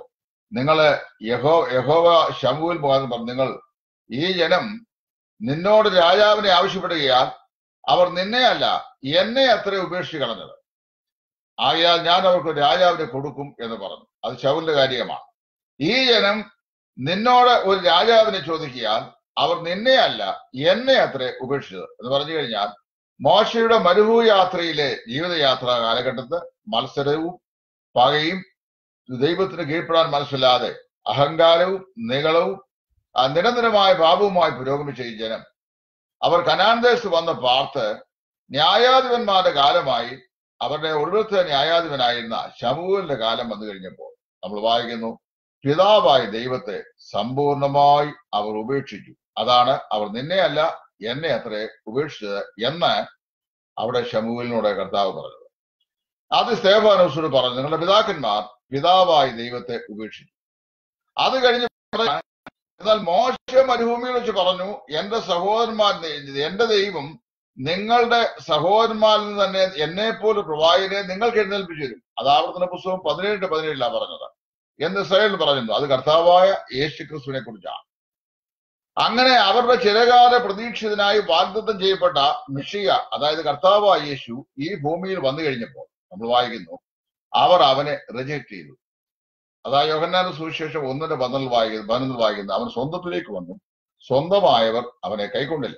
യഹോവ ശമൂവേൽ മുഖാന്തരം പറഞ്ഞു, നിങ്ങൾ ഈ ജനം നിന്നോട് രാജാവിനെ ആവശ്യപ്പെടുകയാൽ അവർ നിന്നെ അല്ല എന്നെ അത്ര ഉപേക്ഷിച്ച് കളഞ്ഞത്, ആകയാൽ ഞാൻ അവർക്ക് രാജാവിനെ കൊടുക്കും എന്ന് പറഞ്ഞു. അത് ശമൂവേലിന്റെ കാര്യമാണ്. ഈ ജനം നിന്നോട് ഒരു രാജാവിനെ ചോദിക്കിയാൽ അവർ നിന്നെ അല്ല എന്നെ അത്ര ഉപേക്ഷിച്ചത് എന്ന് പറഞ്ഞു കഴിഞ്ഞാൽ, മോശയുടെ മരുഭൂയാത്രയിലെ ജീവിതയാത്ര കാലഘട്ടത്ത് മത്സരവും പകയും ദൈവത്തിന് കീഴ്പ്പെടാൻ മനസ്സില്ലാതെ അഹങ്കാരവും നികളവും നിരന്തരമായ പാപവുമായി പുരോഗമിച്ച ഈ ജനം അവർ കനാൻ ദേശത്ത് വന്ന് പാർത്ത് ന്യായാധിപന്മാരുടെ കാലമായി അവരുടെ ഒടുവിലത്തെ ന്യായാധിപനായിരുന്ന ശമൂവേലിന്റെ കാലം വന്നു കഴിഞ്ഞപ്പോൾ നമ്മൾ വായിക്കുന്നു, പിതാവായ ദൈവത്തെ സമ്പൂർണമായി അവർ ഉപേക്ഷിച്ചു. അതാണ് അവർ നിന്നെ അല്ല എന്നെ അത്രേ ഉപേക്ഷിച്ചത് എന്ന് അവിടെ ശമൂവേലിനോട് കർത്താവ് പറഞ്ഞത്. അത് സ്തെഫാനോസിനോട് പറഞ്ഞു, നിങ്ങളുടെ പിതാക്കന്മാർ പിതാവായ ദൈവത്തെ ഉപേക്ഷിച്ചു. അത് കഴിഞ്ഞ് എന്നാൽ മോശെ മരുഭൂമിയിൽ വെച്ച് പറഞ്ഞു, എന്റെ സഹോദരന്മാർ, എന്റെ ദൈവം നിങ്ങളുടെ സഹോദരന്മാരിൽ നിന്ന് തന്നെ എന്നെ പോലെ പ്രവാചകനെ നിങ്ങൾക്ക് എഴുന്നേൽപ്പിച്ചു തരും. അത് ആവർത്തന പുസ്തകം 17:17 പറഞ്ഞത് എന്ന് ഇസ്രായേൽ പറയുന്നു. അത് കർത്താവായ യേശു ക്രിസ്തുവിനെ കുറിച്ചാണ്. അങ്ങനെ അവരുടെ ചിരകാല പ്രതീക്ഷിതനായി വാഗ്ദത്തം ചെയ്യപ്പെട്ട മിശിഹ, അതായത് കർത്താവായ യേശു ഈ ഭൂമിയിൽ വന്നു കഴിഞ്ഞപ്പോൾ നമ്മൾ വായിക്കുന്നു, അവർ അവനെ റിജക്ട് ചെയ്തു. അതായത് യോഹന്നാന്റെ സുവിശേഷം 1:11 വായിക്കുന്നു, അവൻ സ്വന്തത്തിലേക്ക് വന്നു, സ്വന്തമായവർ അവനെ കൈക്കൊണ്ടില്ല.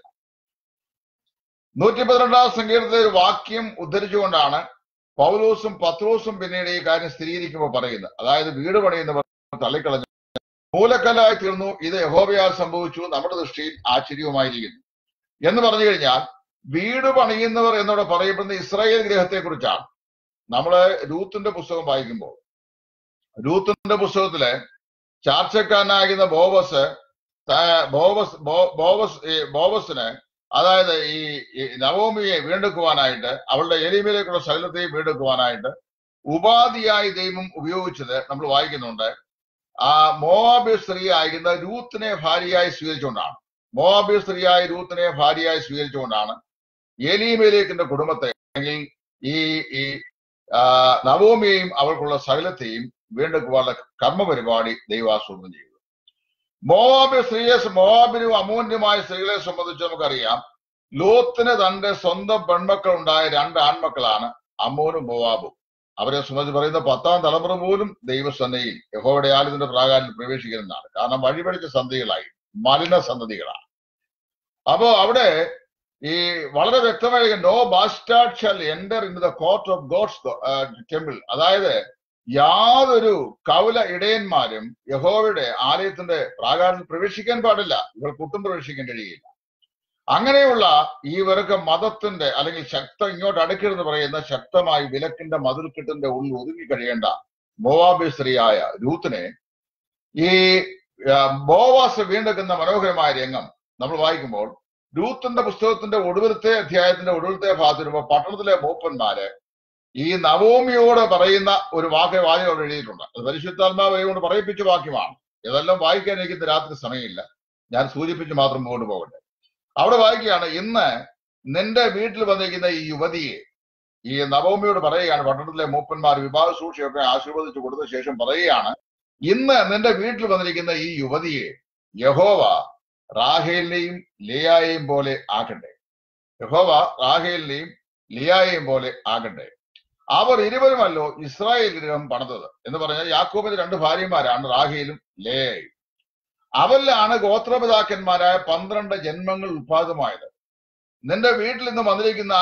112 സങ്കീർത്തനത്തിലെ ഒരു വാക്യം ഉദ്ധരിച്ചുകൊണ്ടാണ് പൗലോസും പത്രോസും പിന്നീട് ഈ കാര്യം സ്ഥിരീകരിക്കുമ്പോൾ പറയുന്നത്. അതായത് വീട് പണിയുന്നവർ തള്ളിക്കളഞ്ഞു, മൂലക്കല്ലായി തീർന്നു, ഇത് യഹോവയാൽ സംഭവിച്ചു, നമ്മുടെ ദൃഷ്ടിയിൽ ആശ്ചര്യവുമായിരിക്കുന്നു എന്ന് പറഞ്ഞു കഴിഞ്ഞാൽ, വീട് പണിയുന്നവർ എന്നോട് പറയപ്പെടുന്ന ഇസ്രായേൽ ഗൃഹത്തെ കുറിച്ചാണ്. നമ്മള് രൂത്തിന്റെ പുസ്തകം വായിക്കുമ്പോൾ, രൂത്തിന്റെ പുസ്തകത്തിലെ ചാർച്ചക്കാരനാകുന്ന ബോവസിന്, അതായത് ഈ നവോമിയെ വീണ്ടെടുക്കുവാനായിട്ട്, അവളുടെ എലീമിലേക്കുള്ള സകലത്തെയും വീണ്ടെടുക്കുവാനായിട്ട് ഉപാധിയായി ദൈവം ഉപയോഗിച്ചത് നമ്മൾ വായിക്കുന്നുണ്ട്. ആ മോവാബ്യ സ്ത്രീ ആയിരുന്ന രൂത്തിനെ ഭാര്യയായി സ്വീകരിച്ചുകൊണ്ടാണ്. മോവാബ്യ സ്ത്രീയായ രൂത്തിനെ ഭാര്യയായി സ്വീകരിച്ചുകൊണ്ടാണ് എലീമേലേക്കിന്റെ കുടുംബത്തെ, അല്ലെങ്കിൽ ഈ നവോമിയെയും അവൾക്കുള്ള സകലത്തെയും വീണ്ടെടുക്കുവാനുള്ള കർമ്മപരിപാടി ദൈവാസൂത്രണം ചെയ്തു. മോവാബിനും അമോന്യമായ സ്ത്രീകളെ സംബന്ധിച്ച് നമുക്കറിയാം, ലോത്തിന് തന്റെ സ്വന്തം പെൺമക്കൾ ഉണ്ടായ 2 ആൺമക്കളാണ് അമ്മോനും മോവാബും. അവരെ സംബന്ധിച്ച് പറയുന്ന 10ാം തലമുറ പോലും ദൈവസന്നയിൽ യഹോവയുടെ ആലയത്തിന്റെ പ്രാകാരത്തിൽ പ്രവേശിക്കുന്നതാണ്. കാരണം വഴിപഴിച്ച സന്ധികളായി, മലിന സന്തതികളാണ്. അപ്പോ അവിടെ ഈ വളരെ വ്യക്തമായി no bastard shall enter in the court of God's temple, അതായത് യാതൊരു കൗല ഇടയന്മാരും യഹോവയുടെ ആലയത്തിന്റെ പ്രാകാരത്തിൽ പ്രവേശിക്കാൻ പാടില്ല. ഇവർക്ക് ഒട്ടും പ്രവേശിക്കാൻ കഴിയില്ല. അങ്ങനെയുള്ള ഇവർക്ക് മതത്തിന്റെ അല്ലെങ്കിൽ ഇങ്ങോട്ട് അടുക്കരുന്ന് പറയുന്ന ശക്തമായി വിലക്കിന്റെ മതിൽക്കെട്ടിന്റെ ഉള്ളിൽ ഒതുങ്ങി കഴിയേണ്ട മോവാബി സ്ത്രീയായ രൂത്തിനെ ഈ ബോവാസ് വീണ്ടെടുക്കുന്ന മനോഹരമായ രംഗം നമ്മൾ വായിക്കുമ്പോൾ, രൂത്തിന്റെ പുസ്തകത്തിന്റെ ഒടുവിലത്തെ അധ്യായത്തിന്റെ ഒടുവിലത്തെ ഭാഗത്ത് വരുമ്പോൾ പട്ടണത്തിലെ മൂപ്പന്മാര് ഈ നവോമിയോട് പറയുന്ന ഒരു വാക്യം എഴുതിയിട്ടുണ്ട്. അത് പരിശുദ്ധാത്മാവ് കൊണ്ട് പറയിപ്പിച്ച വാക്യമാണ്. ഇതെല്ലാം വായിക്കാൻ എനിക്ക് രാത്രി സമയമില്ല, ഞാൻ സൂചിപ്പിച്ച് മാത്രം മുമ്പോട്ട് പോകട്ടെ. അവിടെ വായിക്കുകയാണ്, ഇന്ന് നിന്റെ വീട്ടിൽ വന്നിരിക്കുന്ന ഈ യുവതിയെ, ഈ നവോമിയോട് പറയുകയാണ്, പട്ടണത്തിലെ മൂപ്പന്മാർ വിവാഹ സൂക്ഷിയൊക്കെ ആശീർവദിച്ചു കൊടുത്ത ശേഷം പറയുകയാണ്, ഇന്ന് നിന്റെ വീട്ടിൽ വന്നിരിക്കുന്ന ഈ യുവതിയെ യഹോവ റാഹേലിനെയും ലിയായെയും പോലെ ആക്കട്ടെ. യഹോവ റാഹേലിനെയും ലിയായെയും പോലെ ആകട്ടെ. അവർ ഇരുവരുമല്ലോ ഇസ്രായേൽ ഗൃഹം പണിതത് എന്ന് പറഞ്ഞാൽ യാക്കോബിന്റെ 2 ഭാര്യമാരാണ് റാഹേലും ലേയായും. അവരിലാണ് ഗോത്രപിതാക്കന്മാരായ 12 ജന്മങ്ങൾ ഉത്പാദമായത്. നിന്റെ വീട്ടിൽ നിന്ന് വന്നിരിക്കുന്ന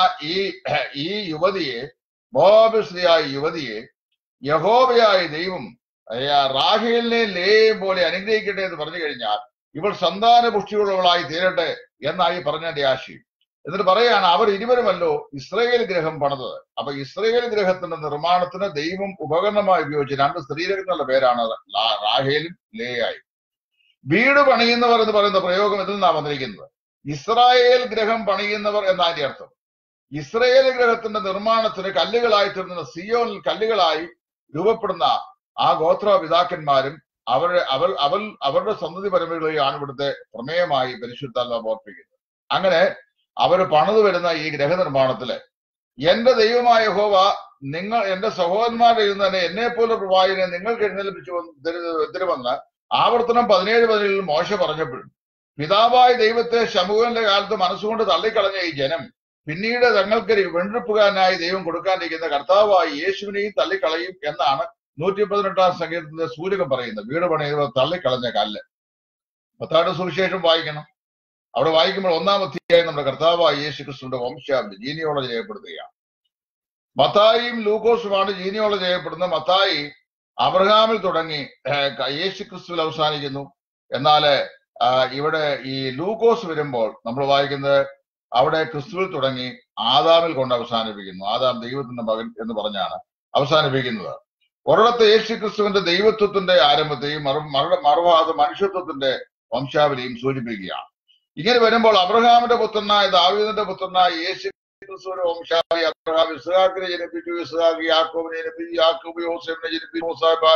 ഈ യുവതിയെ, മോവാബിസ്ത്രീയായ യുവതിയെ യഹോവയായ ദൈവം റാഹേലിനെ ലേയെയും പോലെ അനുഗ്രഹിക്കട്ടെ എന്ന് പറഞ്ഞു കഴിഞ്ഞാൽ ഇവൾ സന്താന പുഷ്ടിയുള്ളവളായി തീരട്ടെ എന്നായി പറഞ്ഞതിന്റെ ആശയം. എന്നിട്ട് പറയാണ്, അവർ ഇരുവരുമല്ലോ ഇസ്രായേൽ ഗൃഹം പണിതത്. അപ്പൊ ഇസ്രായേൽ ഗൃഹത്തിന്റെ നിർമ്മാണത്തിന് ദൈവം ഉപകരണമായി ഉപയോഗിച്ച 2 സ്ത്രീരത്നങ്ങളുടെ പേരാണ് റാഹേലും ലേയായും. വീട് പണിയുന്നവർ എന്ന് പറയുന്ന പ്രയോഗം ഇതിൽ നിന്നാണ് വന്നിരിക്കുന്നത്. ഇസ്രായേൽ ഗൃഹം പണിയുന്നവർ എന്നതിന്റെ അർത്ഥം, ഇസ്രായേൽ ഗൃഹത്തിന്റെ നിർമ്മാണത്തിന് കല്ലുകളായി തീർന്ന സിയോനിൽ കല്ലുകളായി രൂപപ്പെടുന്ന ആ ഗോത്ര പിതാക്കന്മാരും അവരുടെ സന്തതി പരമ്പരകളെയാണ് ഇവിടുത്തെ പ്രമേയമായി പരിശുദ്ധാത്മാവ് ഓർപ്പിക്കുന്നത്. അങ്ങനെ അവർ പണിതു വരുന്ന ഈ ഗ്രഹനിർമ്മാണത്തില് എന്റെ ദൈവമായ യഹോവ നിങ്ങൾ എന്റെ സഹോദരന്മാരിൽ നിന്ന് തന്നെ എന്നെ പോലെ പ്രവാചകനെ നിങ്ങൾക്ക് എഴുന്നേൽപ്പിച്ചു തരുമെന്ന് ആവർത്തനം 17:17 മോശ പറഞ്ഞപ്പോഴും, പിതാവായ ദൈവത്തെ ശമൂവേലിന്റെ കാലത്ത് മനസ്സുകൊണ്ട് തള്ളിക്കളഞ്ഞ ഈ ജനം പിന്നീട് തങ്ങൾക്ക് വെണ്ടെടുപ്പുകാരനായി ദൈവം കൊടുക്കാനിരിക്കുന്ന കർത്താവായ യേശുവിനെയും തള്ളിക്കളയും എന്നാണ് 118-ാം സങ്കീർത്തനത്തിന്റെ സൂചകം പറയുന്നത്. വീട് പണിയുന്നവർ തള്ളിക്കളഞ്ഞ കല്ല്. മത്തായിയുടെ സുവിശേഷം വായിക്കണം. അവിടെ വായിക്കുമ്പോൾ 1-ാം അധ്യായം നമ്മുടെ കർത്താവായ യേശു ക്രിസ്തുവിന്റെ വംശാവലി ജീനിയോളജി രേഖപ്പെടുത്തുകയാണ്. മത്തായിയും ലൂക്കോസുമാണ് ജീനിയോളജി രേഖപ്പെടുന്നത്. മത്തായി അബ്രഹാമിൽ തുടങ്ങി യേശു ക്രിസ്തുവിൽ അവസാനിക്കുന്നു. എന്നാൽ ഇവിടെ ഈ ലൂക്കോസ് വരുമ്പോൾ നമ്മൾ വായിക്കുന്നത് അവിടെ ക്രിസ്തുവിൽ തുടങ്ങി ആദാമിൽ കൊണ്ട് അവസാനിപ്പിക്കുന്നു. ആദാം ദൈവത്തിന്റെ മകൻ എന്ന് പറഞ്ഞാണ് അവസാനിപ്പിക്കുന്നത്. ഒരിടത്ത് യേശു ക്രിസ്തുവിന്റെ ദൈവത്വത്തിന്റെ ആരംഭത്തെയും മറുഭാഗത്ത് മനുഷ്യത്വത്തിന്റെ വംശാവലിയും സൂചിപ്പിക്കുകയാണ്. ഇങ്ങനെ വരുമ്പോൾ അബ്രഹാമിന്റെ പുത്രനായ ദാവീദിന്റെ പുത്രനായ യേശു ക്രിസ്തുവിന്റെ വംശാവലി അബ്രഹാം ഇസ്ഹാക്കിനെ ജനിപ്പിച്ചു, ഇസ്ഹാക്ക് യാക്കോബിനെ ജനിപ്പിച്ചു, യാക്കോബ് യോസേഫിനെ ജനിപ്പിച്ചു, മൂസാബ്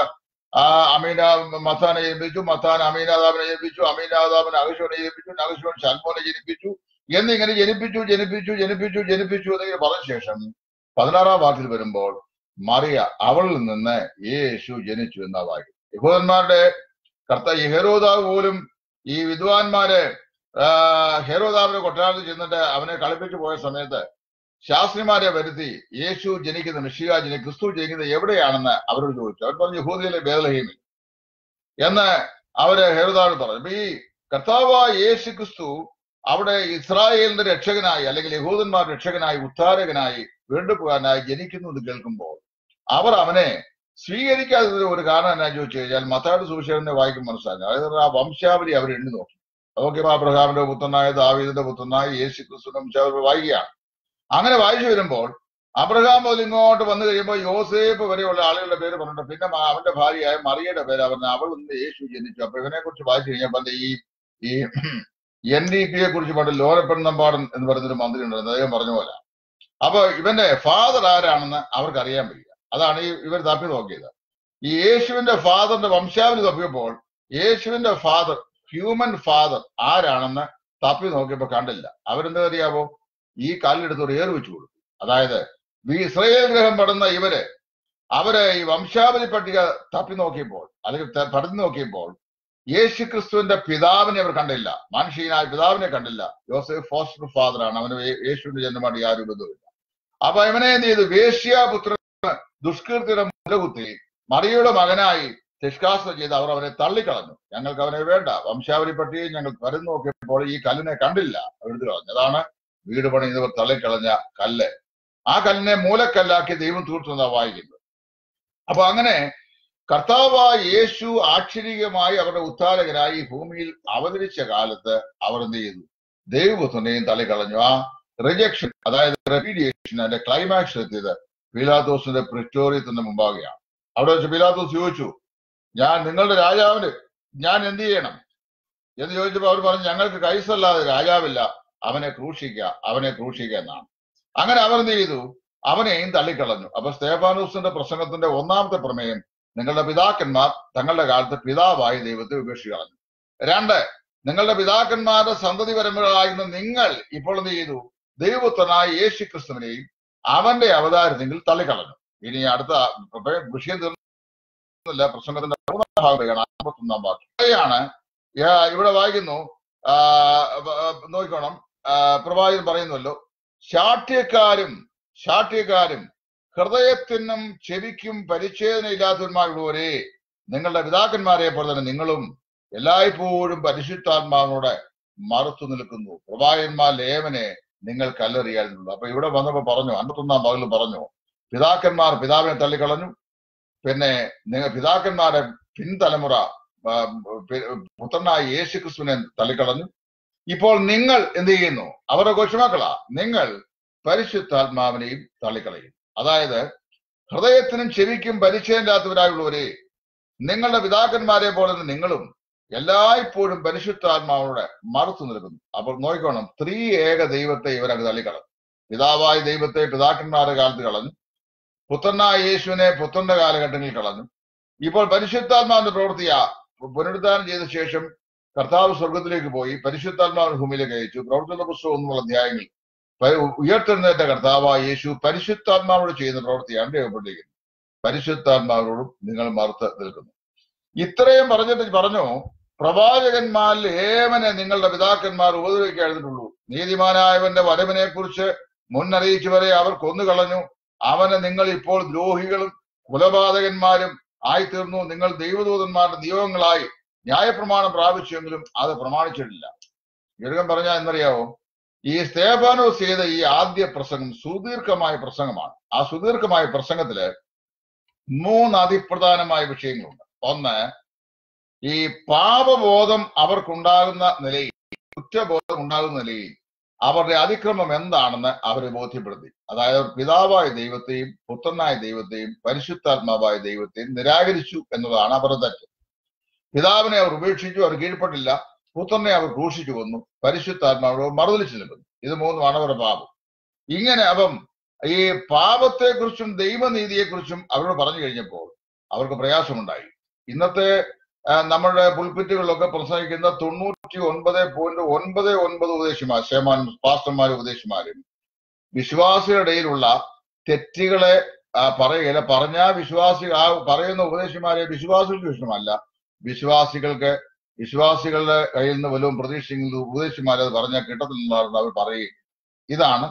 മത്താനെ ജനിപ്പിച്ചു, മത്താൻ അമീനാദാബിനെ ജനിപ്പിച്ചു, അമീനാദാബിന് നഹശോനെ ജനിപ്പിച്ചു, നഹശോൻ ശൽമോനെ ജനിപ്പിച്ചു എന്നിങ്ങനെ ജനിപ്പിച്ചു എന്നിങ്ങനെ പറഞ്ഞ ശേഷം 16-ാം വാക്യത്തിൽ വരുമ്പോൾ മറിയ അവളിൽ നിന്ന് യേശു ജനിച്ചു എന്നാ വായിക്കും. യഹൂദന്മാരുടെ ഹെരോദാവ് പോലും ഈ വിദ്വാൻമാര് ഹെരോദാവിന്റെ കൊട്ടാരത്തിൽ ചെന്നിട്ട് അവനെ കളിപ്പിച്ചു പോയ സമയത്ത് ശാസ്ത്രിമാരെ വരുത്തി യേശു ജനിക്കുന്ന മിശിഹ ക്രിസ്തു ജനിക്കുന്നത് എവിടെയാണെന്ന് അവരോട് ചോദിച്ചു. അവർ പറഞ്ഞു യഹൂദയിലെ ബേത്ലഹേമിൽ എന്ന് അവര് ഹെരോദാവിനോട് പറഞ്ഞു. അപ്പൊ ഈ കർത്താവായ യേശു ക്രിസ്തു അവിടെ ഇസ്രായേലിന്റെ രക്ഷകനായി അല്ലെങ്കിൽ യഹൂദന്മാരുടെ രക്ഷകനായി ഉദ്ധാരകനായി വീണ്ടെടുപ്പുകാരനായി ജനിക്കുന്നു എന്ന് കേൾക്കുമ്പോൾ അവർ അവനെ സ്വീകരിക്കാതെ ഒരു കാരണം എന്നാ ചോദിച്ചു കഴിഞ്ഞാൽ മത്തായിയുടെ സുവിശേഷത്തെ വായിക്കും മനസ്സിലാക്കുക. അതായത് ആ വംശാവലി അവർ എണ്ണി നോക്കി. നോക്കിയപ്പോ അബ്രഹാമിന്റെ പുത്രനായ ദാവീദിന്റെ പുത്രനായ യേശു ക്രിസ്തുവിന്റെ വംശാവലി വായിക്കുകയാണ്. അങ്ങനെ വായിച്ചു വരുമ്പോൾ അബ്രഹാം മുതൽ ഇങ്ങോട്ട് വന്നു കഴിയുമ്പോൾ യോസേഫ് വരെയുള്ള ആളുകളുടെ പേര് പറഞ്ഞിട്ട് പിന്നെ അവന്റെ ഭാര്യയായ മറിയയുടെ പേര് പറഞ്ഞ അവൾ നിന്ന് യേശു ജനിച്ചു. അപ്പൊ ഇവനെ കുറിച്ച് വായിച്ചു കഴിഞ്ഞപ്പോൾ ഈ NDPയെ കുറിച്ച് പണ്ട് ലോരപ്പൻ നമ്പാടൻ എന്ന് പറയുന്നൊരു മന്ത്രി ഉണ്ടായിരുന്നു, അദ്ദേഹം പറഞ്ഞ പോലെ. അപ്പൊ ഇവന്റെ ഫാദർ ആരാണെന്ന് അവർക്ക് അറിയാൻ വയ്യ. അതാണ് ഇവർ തപ്പി നോക്കിയത്. ഈ യേശുവിന്റെ ഫാദറിന്റെ വംശാവലി തപ്പിയപ്പോൾ യേശുവിന്റെ ഫാദർ ഹ്യൂമൻ ഫാദർ ആരാണെന്ന് തപ്പി നോക്കിയപ്പോ കണ്ടില്ല. അവരെന്താ അറിയാവോ? ഈ കല്ലെടുത്ത് ഒരു ഏറ് വെച്ചു കൊടുത്തു. അതായത് ഇസ്രായേൽ ഗ്രഹം പെടുന്ന അവര് ഈ വംശാവലി പട്ടിക തപ്പി നോക്കിയപ്പോൾ അല്ലെങ്കിൽ പഠിച്ചു നോക്കിയപ്പോൾ യേശു ക്രിസ്തുവിന്റെ പിതാവിനെ അവർ കണ്ടില്ല. മാനുഷികനായ പിതാവിനെ കണ്ടില്ല. യോസേഫ് ഫോസ്റ്റർ ഫാദറാണ്. അവന് യേശുവിന്റെ ജന്മമായിട്ട് യാതൊരു ബന്ധവുമില്ല. അപ്പൊ ഇവനെ എന്ത് ചെയ്തു? വേശ്യാപുത്രൻ ദുഷ്കീർത്തിയുടെ മുലകുത്തി മറിയയുടെ മകനായി നിഷ്കാസനം ചെയ്ത് അവർ അവനെ തള്ളിക്കളഞ്ഞു. ഞങ്ങൾക്ക് അവനെ വേണ്ട. വംശാവലി പട്ടികയിൽ ഞങ്ങൾ പരന്നു നോക്കിയപ്പോൾ ഈ കല്ലിനെ കണ്ടില്ല, എടുത്തു കളഞ്ഞു. അതാണ് വീട് പണിയുന്നവർ തള്ളിക്കളഞ്ഞ കല്ല്. ആ കല്ലിനെ മൂലക്കല്ലാക്കി ദൈവം തീർത്തുന്നതാ വായിക്കുന്നത്. അപ്പൊ അങ്ങനെ കർത്താവായ യേശു ആക്ഷരികമായി അവരുടെ ഉദ്ധാരകനായി ഭൂമിയിൽ അവതരിച്ച കാലത്ത് അവർ എന്ത് ചെയ്തു? ദൈവപുത്രനെയും തള്ളിക്കളഞ്ഞു. ആ റിജക്ഷൻ, അതായത് റെപീഡിയേഷൻ, അതിന്റെ ക്ലൈമാക്സ് എത്തിയത് പീലാത്തോസിന്റെ പ്രിറ്റോറിയത്തിന്റെ മുമ്പാകെയാണ്. അവിടെ വെച്ച് പീലാത്തോസ് ചോദിച്ചു, നിങ്ങളുടെ രാജാവിന് ഞാൻ എന്ത് ചെയ്യണം എന്ന് ചോദിച്ചപ്പോൾ അവർ പറഞ്ഞു, ഞങ്ങൾക്ക് കൈസല്ലാതെ രാജാവില്ല, അവനെ ക്രൂശിക്കുക എന്നാണ്. അങ്ങനെ അവർ എന്ത് ചെയ്തു? അവനെയും തള്ളിക്കളഞ്ഞു. അപ്പൊ സ്തേഫാനോസിന്റെ പ്രസംഗത്തിന്റെ ഒന്നാമത്തെ പ്രമേയം, നിങ്ങളുടെ പിതാക്കന്മാർ തങ്ങളുടെ കാലത്ത് പിതാവായി ദൈവത്തെ ഉപേക്ഷിച്ച് കളഞ്ഞു. 2, നിങ്ങളുടെ പിതാക്കന്മാരുടെ സന്തതി പരമ്പരകളായിരുന്ന നിങ്ങൾ ഇപ്പോൾ എന്ത് ചെയ്തു? ദൈവപുത്രനായ യേശു ക്രിസ്തുവിനെയും അവന്റെ അവതാരത്തിൽ തള്ളിക്കളഞ്ഞു. ഇനി അടുത്ത വിഷയം തീർന്നില്ല. പ്രസംഗത്തിന്റെ 3-ാം ഭാഗമാണ് 51-ാം വാക്യം. ഇവിടെ വായിക്കുന്നു, നോക്കണം, പ്രവാചകൻ പറയുന്നല്ലോ, ശാഠ്യക്കാരും ഹൃദയത്തിനും ചെവിക്കും പരിച്ഛേദന ഇല്ലാത്തവന്മാരുള്ളവരെ, നിങ്ങളുടെ പിതാക്കന്മാരെ പോലെ തന്നെ നിങ്ങളും എല്ലായ്പ്പോഴും പരിശുദ്ധാത്മാവിനോടെ മറുത്തു നിൽക്കുന്നു. പ്രവാചകന്മാരിൽ ഏവനെ നിങ്ങൾ കല്ലെറിയാറുണ്ട്. അപ്പൊ ഇവിടെ വന്നപ്പോ പറഞ്ഞു, 51-ാം ഭാഗത്തിൽ പറഞ്ഞു, പിതാക്കന്മാർ പിതാവിനെ തള്ളിക്കളഞ്ഞു. പിന്നെ പിതാക്കന്മാരെ പിൻതലമുറ പുത്രനായ യേശു ക്രിസ്തുവിനെ തള്ളിക്കളഞ്ഞു. ഇപ്പോൾ നിങ്ങൾ എന്ത് ചെയ്യുന്നു? അവരുടെ കൊച്ചുമക്കളാ, നിങ്ങൾ പരിശുദ്ധാത്മാവിനെയും തള്ളിക്കളയും. അതായത് ഹൃദയത്തിനും ചെവിക്കും പരിചയമില്ലാത്തവരായുള്ളവരെ, നിങ്ങളുടെ പിതാക്കന്മാരെ പോലെ നിങ്ങളും എല്ലായ്പ്പോഴും പരിശുദ്ധാത്മാവോടെ മറുത്തു നിൽക്കുന്നു. അപ്പോൾ നോക്കണം, ത്രിയേക ദൈവത്തെ ഇവരങ്ങ് തള്ളിക്കളഞ്ഞു. പിതാവായ ദൈവത്തെ പിതാക്കന്മാരുടെ കാലത്ത് കളഞ്ഞു, പുത്രനായ യേശുവിനെ പുത്രന്റെ കാലഘട്ടങ്ങളിൽ കളഞ്ഞു. ഇപ്പോൾ പരിശുദ്ധാത്മാവിന്റെ പ്രവൃത്തിയാ പുനരുദ്ധാനം ചെയ്ത ശേഷം കർത്താവ് സ്വർഗത്തിലേക്ക് പോയി പരിശുദ്ധാത്മാവിന്റെ ഭൂമിയിലേക്ക് അയച്ചു. പ്രവർത്തന പുസ്തകം 1 അധ്യായങ്ങളിൽ ഉയർത്തെഴുന്നേറ്റ കർത്താവായ യേശു പരിശുദ്ധാത്മാവോട് ചെയ്യുന്ന പ്രവൃത്തിയാണ് രേഖപ്പെട്ടിരിക്കുന്നത്. പരിശുദ്ധാത്മാവിനോടും നിങ്ങൾ മറുത്ത് നിൽക്കുന്നു. ഇത്രയും പറഞ്ഞിട്ട് പറഞ്ഞു, പ്രവാചകന്മാരിൽ ഏവനെ നിങ്ങളുടെ പിതാക്കന്മാർ ഉപദ്രവിക്കാതിട്ടുള്ളൂ. നീതിമാനായവന്റെ വരവിനെ കുറിച്ച് മുന്നറിയിച്ചവരെ അവർ കൊന്നുകളഞ്ഞു. അവന് നിങ്ങൾ ഇപ്പോൾ ദ്രോഹികളും കൊലപാതകന്മാരും ആയിത്തീർന്നു. നിങ്ങൾ ദൈവദൂതന്മാരുടെ നിയോഗങ്ങളായി ന്യായപ്രമാണം പ്രാപിച്ചെങ്കിലും അത് പ്രമാണിച്ചിട്ടില്ല. ഗരുകൻ പറഞ്ഞാൽ എന്നറിയാവോ? ഈ സ്തേഫാനോസ് ചെയ്ത ഈ ആദ്യ പ്രസംഗം സുദീർഘമായ പ്രസംഗമാണ്. ആ സുദീർഘമായ പ്രസംഗത്തില് 3 അതിപ്രധാനമായ വിഷയങ്ങളുണ്ട്. ഒന്ന്, ഈ പാപബോധം അവർക്കുണ്ടാകുന്ന നിലയിൽ, കുറ്റബോധം ഉണ്ടാകുന്ന നിലയിൽ അവരുടെ അതിക്രമം എന്താണെന്ന് അവരെ ബോധ്യപ്പെടുത്തി. അതായത് പിതാവായ ദൈവത്തെയും പുത്രനായ ദൈവത്തെയും പരിശുദ്ധാത്മാവായ ദൈവത്തെയും നിരാകരിച്ചു എന്നതാണ് അവരുടെ തെറ്റ്. പിതാവിനെ അവർ ഉപേക്ഷിച്ചു, അവർ കീഴ്പ്പെട്ടില്ല. പുത്രനെ അവർ ക്രൂശിച്ചു കൊന്നു, പരിശുദ്ധാത്മാവിനെ മറുതലിച്ചു നിൽക്കുന്നു. ഇത് മൂന്നുമാണ് അവരുടെ പാപം. ഇങ്ങനെ അപ്പം ഈ പാപത്തെക്കുറിച്ചും ദൈവനീതിയെക്കുറിച്ചും അവരോട് പറഞ്ഞു കഴിഞ്ഞപ്പോൾ അവർക്ക് പ്രയാസമുണ്ടായി. ഇന്നത്തെ നമ്മുടെ പുൽപ്പിറ്റുകളിലൊക്കെ പ്രസംഗിക്കുന്ന 99.99 ഉപദേശിമാർ, ശേമാനും പാസ്റ്റർമാരും ഉപദേശിമാരും വിശ്വാസികളുടെ ഇടയിലുള്ള തെറ്റുകളെ പറയുകയില്ല. പറഞ്ഞാൽ പറയുന്ന ഉപദേശിമാരെ വിശ്വാസികൾക്ക് ഇഷ്ടമല്ല. വിശ്വാസികളുടെ കയ്യിൽ നിന്ന് വല്ലതും പ്രതീക്ഷിക്കുന്നത് ഉപദേശിമാരെ അത് പറഞ്ഞാൽ കിട്ടത്തില്ലെന്നാണ് അവർ പറയുക. ഇതാണ്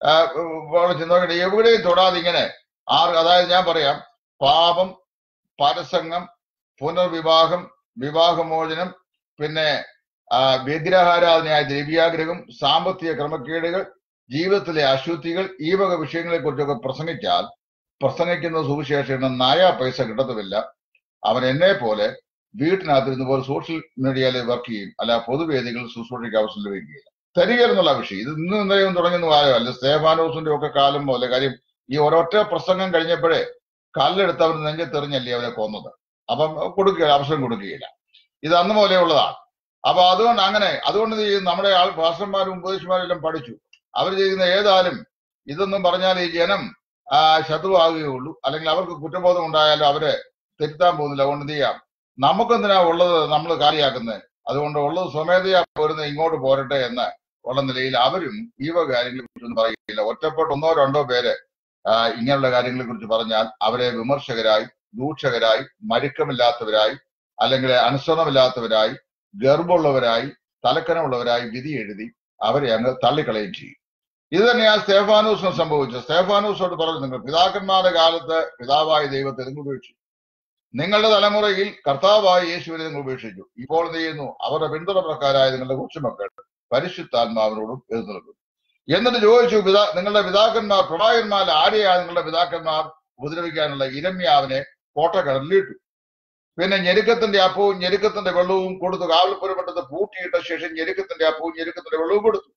ചിന്തകരുടെ എവിടെയും തൊടാതെ ഇങ്ങനെ അതായത് ഞാൻ പറയാം, പാപം, പരസംഗം, പുനർവിവാഹം, വിവാഹമോചനം, പിന്നെ വിഗ്രഹാരാധനയായ ദ്രവ്യാഗ്രഹം, സാമ്പത്തിക ക്രമക്കേടുകൾ, ജീവിതത്തിലെ അശുദ്ധികൾ, ഈ വക വിഷയങ്ങളെ കുറിച്ചൊക്കെ പ്രസംഗിക്കുന്ന സുവിശേഷം നായ പൈസ കിട്ടത്തുമില്ല. അവൻ എന്നെ പോലെ വീട്ടിനകത്തിരുന്ന പോലെ സോഷ്യൽ മീഡിയയിൽ വർക്ക് ചെയ്യും, അല്ല പൊതുവേദികൾ ശുശ്രൂഷയ്ക്ക് അവസരം ലഭിക്കുകയില്ല. തരികയെന്നുള്ള വിഷയം ഇത് ഇന്നും ഇന്നലെയും തുടങ്ങുന്ന കാലമല്ല. സ്തേഫാനോസിന്റെ ഒക്കെ കാലം പോലെ. കാര്യം ഈ ഒരൊറ്റ പ്രസംഗം കഴിഞ്ഞപ്പോഴേ കല്ലെടുത്ത് അവർ നെഞ്ചത്തെറിഞ്ഞല്ലേ അവരെ കൊന്നത്. അപ്പം അവസരം കൊടുക്കുകയില്ല. ഇത് അന്ന് പോലെയുള്ളതാണ്. അപ്പൊ അതുകൊണ്ട് നമ്മുടെ പാസ്റ്റർമാരും ഉപദേശിമാരും എല്ലാം പഠിച്ചു. അവർ ചെയ്യുന്ന ഏതായാലും ഇതൊന്നും പറഞ്ഞാൽ ഈ ജനം ശത്രുവാകുകയുള്ളൂ, അല്ലെങ്കിൽ അവർക്ക് കുറ്റബോധം ഉണ്ടായാലും അവരെ തെറ്റാൻ പോകുന്നില്ല. അതുകൊണ്ട് എന്ത് ചെയ്യാം, നമുക്കെന്തിനാ ഉള്ളത് നമ്മൾ കാര്യമാക്കുന്നത്, അതുകൊണ്ട് ഉള്ളത് സ്വമേധയാ പോരുന്ന ഇങ്ങോട്ട് പോരട്ടെ എന്ന് ഉള്ള നിലയിൽ അവരും ഈ വക കാര്യങ്ങളെ കുറിച്ചൊന്നും പറയുകയില്ല. ഒറ്റപ്പെട്ട് 1-2 പേര് ഇങ്ങനെയുള്ള കാര്യങ്ങളെ കുറിച്ച് പറഞ്ഞാൽ അവരെ വിമർശകരായി, ദൂഷകരായി, മരുക്കമില്ലാത്തവരായി, അല്ലെങ്കിൽ അനുസരണമില്ലാത്തവരായി, ഗർഭമുള്ളവരായി, തലക്കനമുള്ളവരായി വിധി എഴുതി അവരെ അങ്ങ് തള്ളിക്കളയും ചെയ്യും. ഇത് തന്നെയാണ് സ്തേഫാനോസിന് സംഭവിച്ചത്. സ്തേഫാനോസോട് പറഞ്ഞു, നിങ്ങൾ പിതാക്കന്മാരുടെ കാലത്ത് പിതാവായ ദൈവത്തെ നിങ്ങൾ ഉപേക്ഷിച്ചു, നിങ്ങളുടെ തലമുറയിൽ കർത്താവായ യേശുവിനെ നിങ്ങൾ ഉപേക്ഷിച്ചു. ഇപ്പോൾ എന്ത് ചെയ്യുന്നു? അവരുടെ പിന്തുണക്കാരായ നിങ്ങളുടെ കൊച്ചുമക്കൾ പരിശുദ്ധാത്മാവിനോടും എതിർനിൽക്കുന്നു. എന്നിട്ട് ചോദിച്ചു, നിങ്ങളുടെ പിതാക്കന്മാർ പ്രവാചകന്മാരിൽ ആരെയാണ് നിങ്ങളുടെ പിതാക്കന്മാർ ഉപദ്രവിക്കാനുള്ള? ഇരമ്യാവിനെ കോട്ടക്കടലിലിട്ടു. പിന്നെ ഞെരുക്കത്തിന്റെ അപ്പവും ഞെരുക്കത്തിന്റെ വെള്ളവും കൊടുത്തു. കാവൽപുരമറ്റത്ത് പൂട്ടിയിട്ട ശേഷം ഞെരുക്കത്തിന്റെ അപ്പവും ഞെരുക്കത്തിന്റെ വെള്ളവും കൊടുത്തു.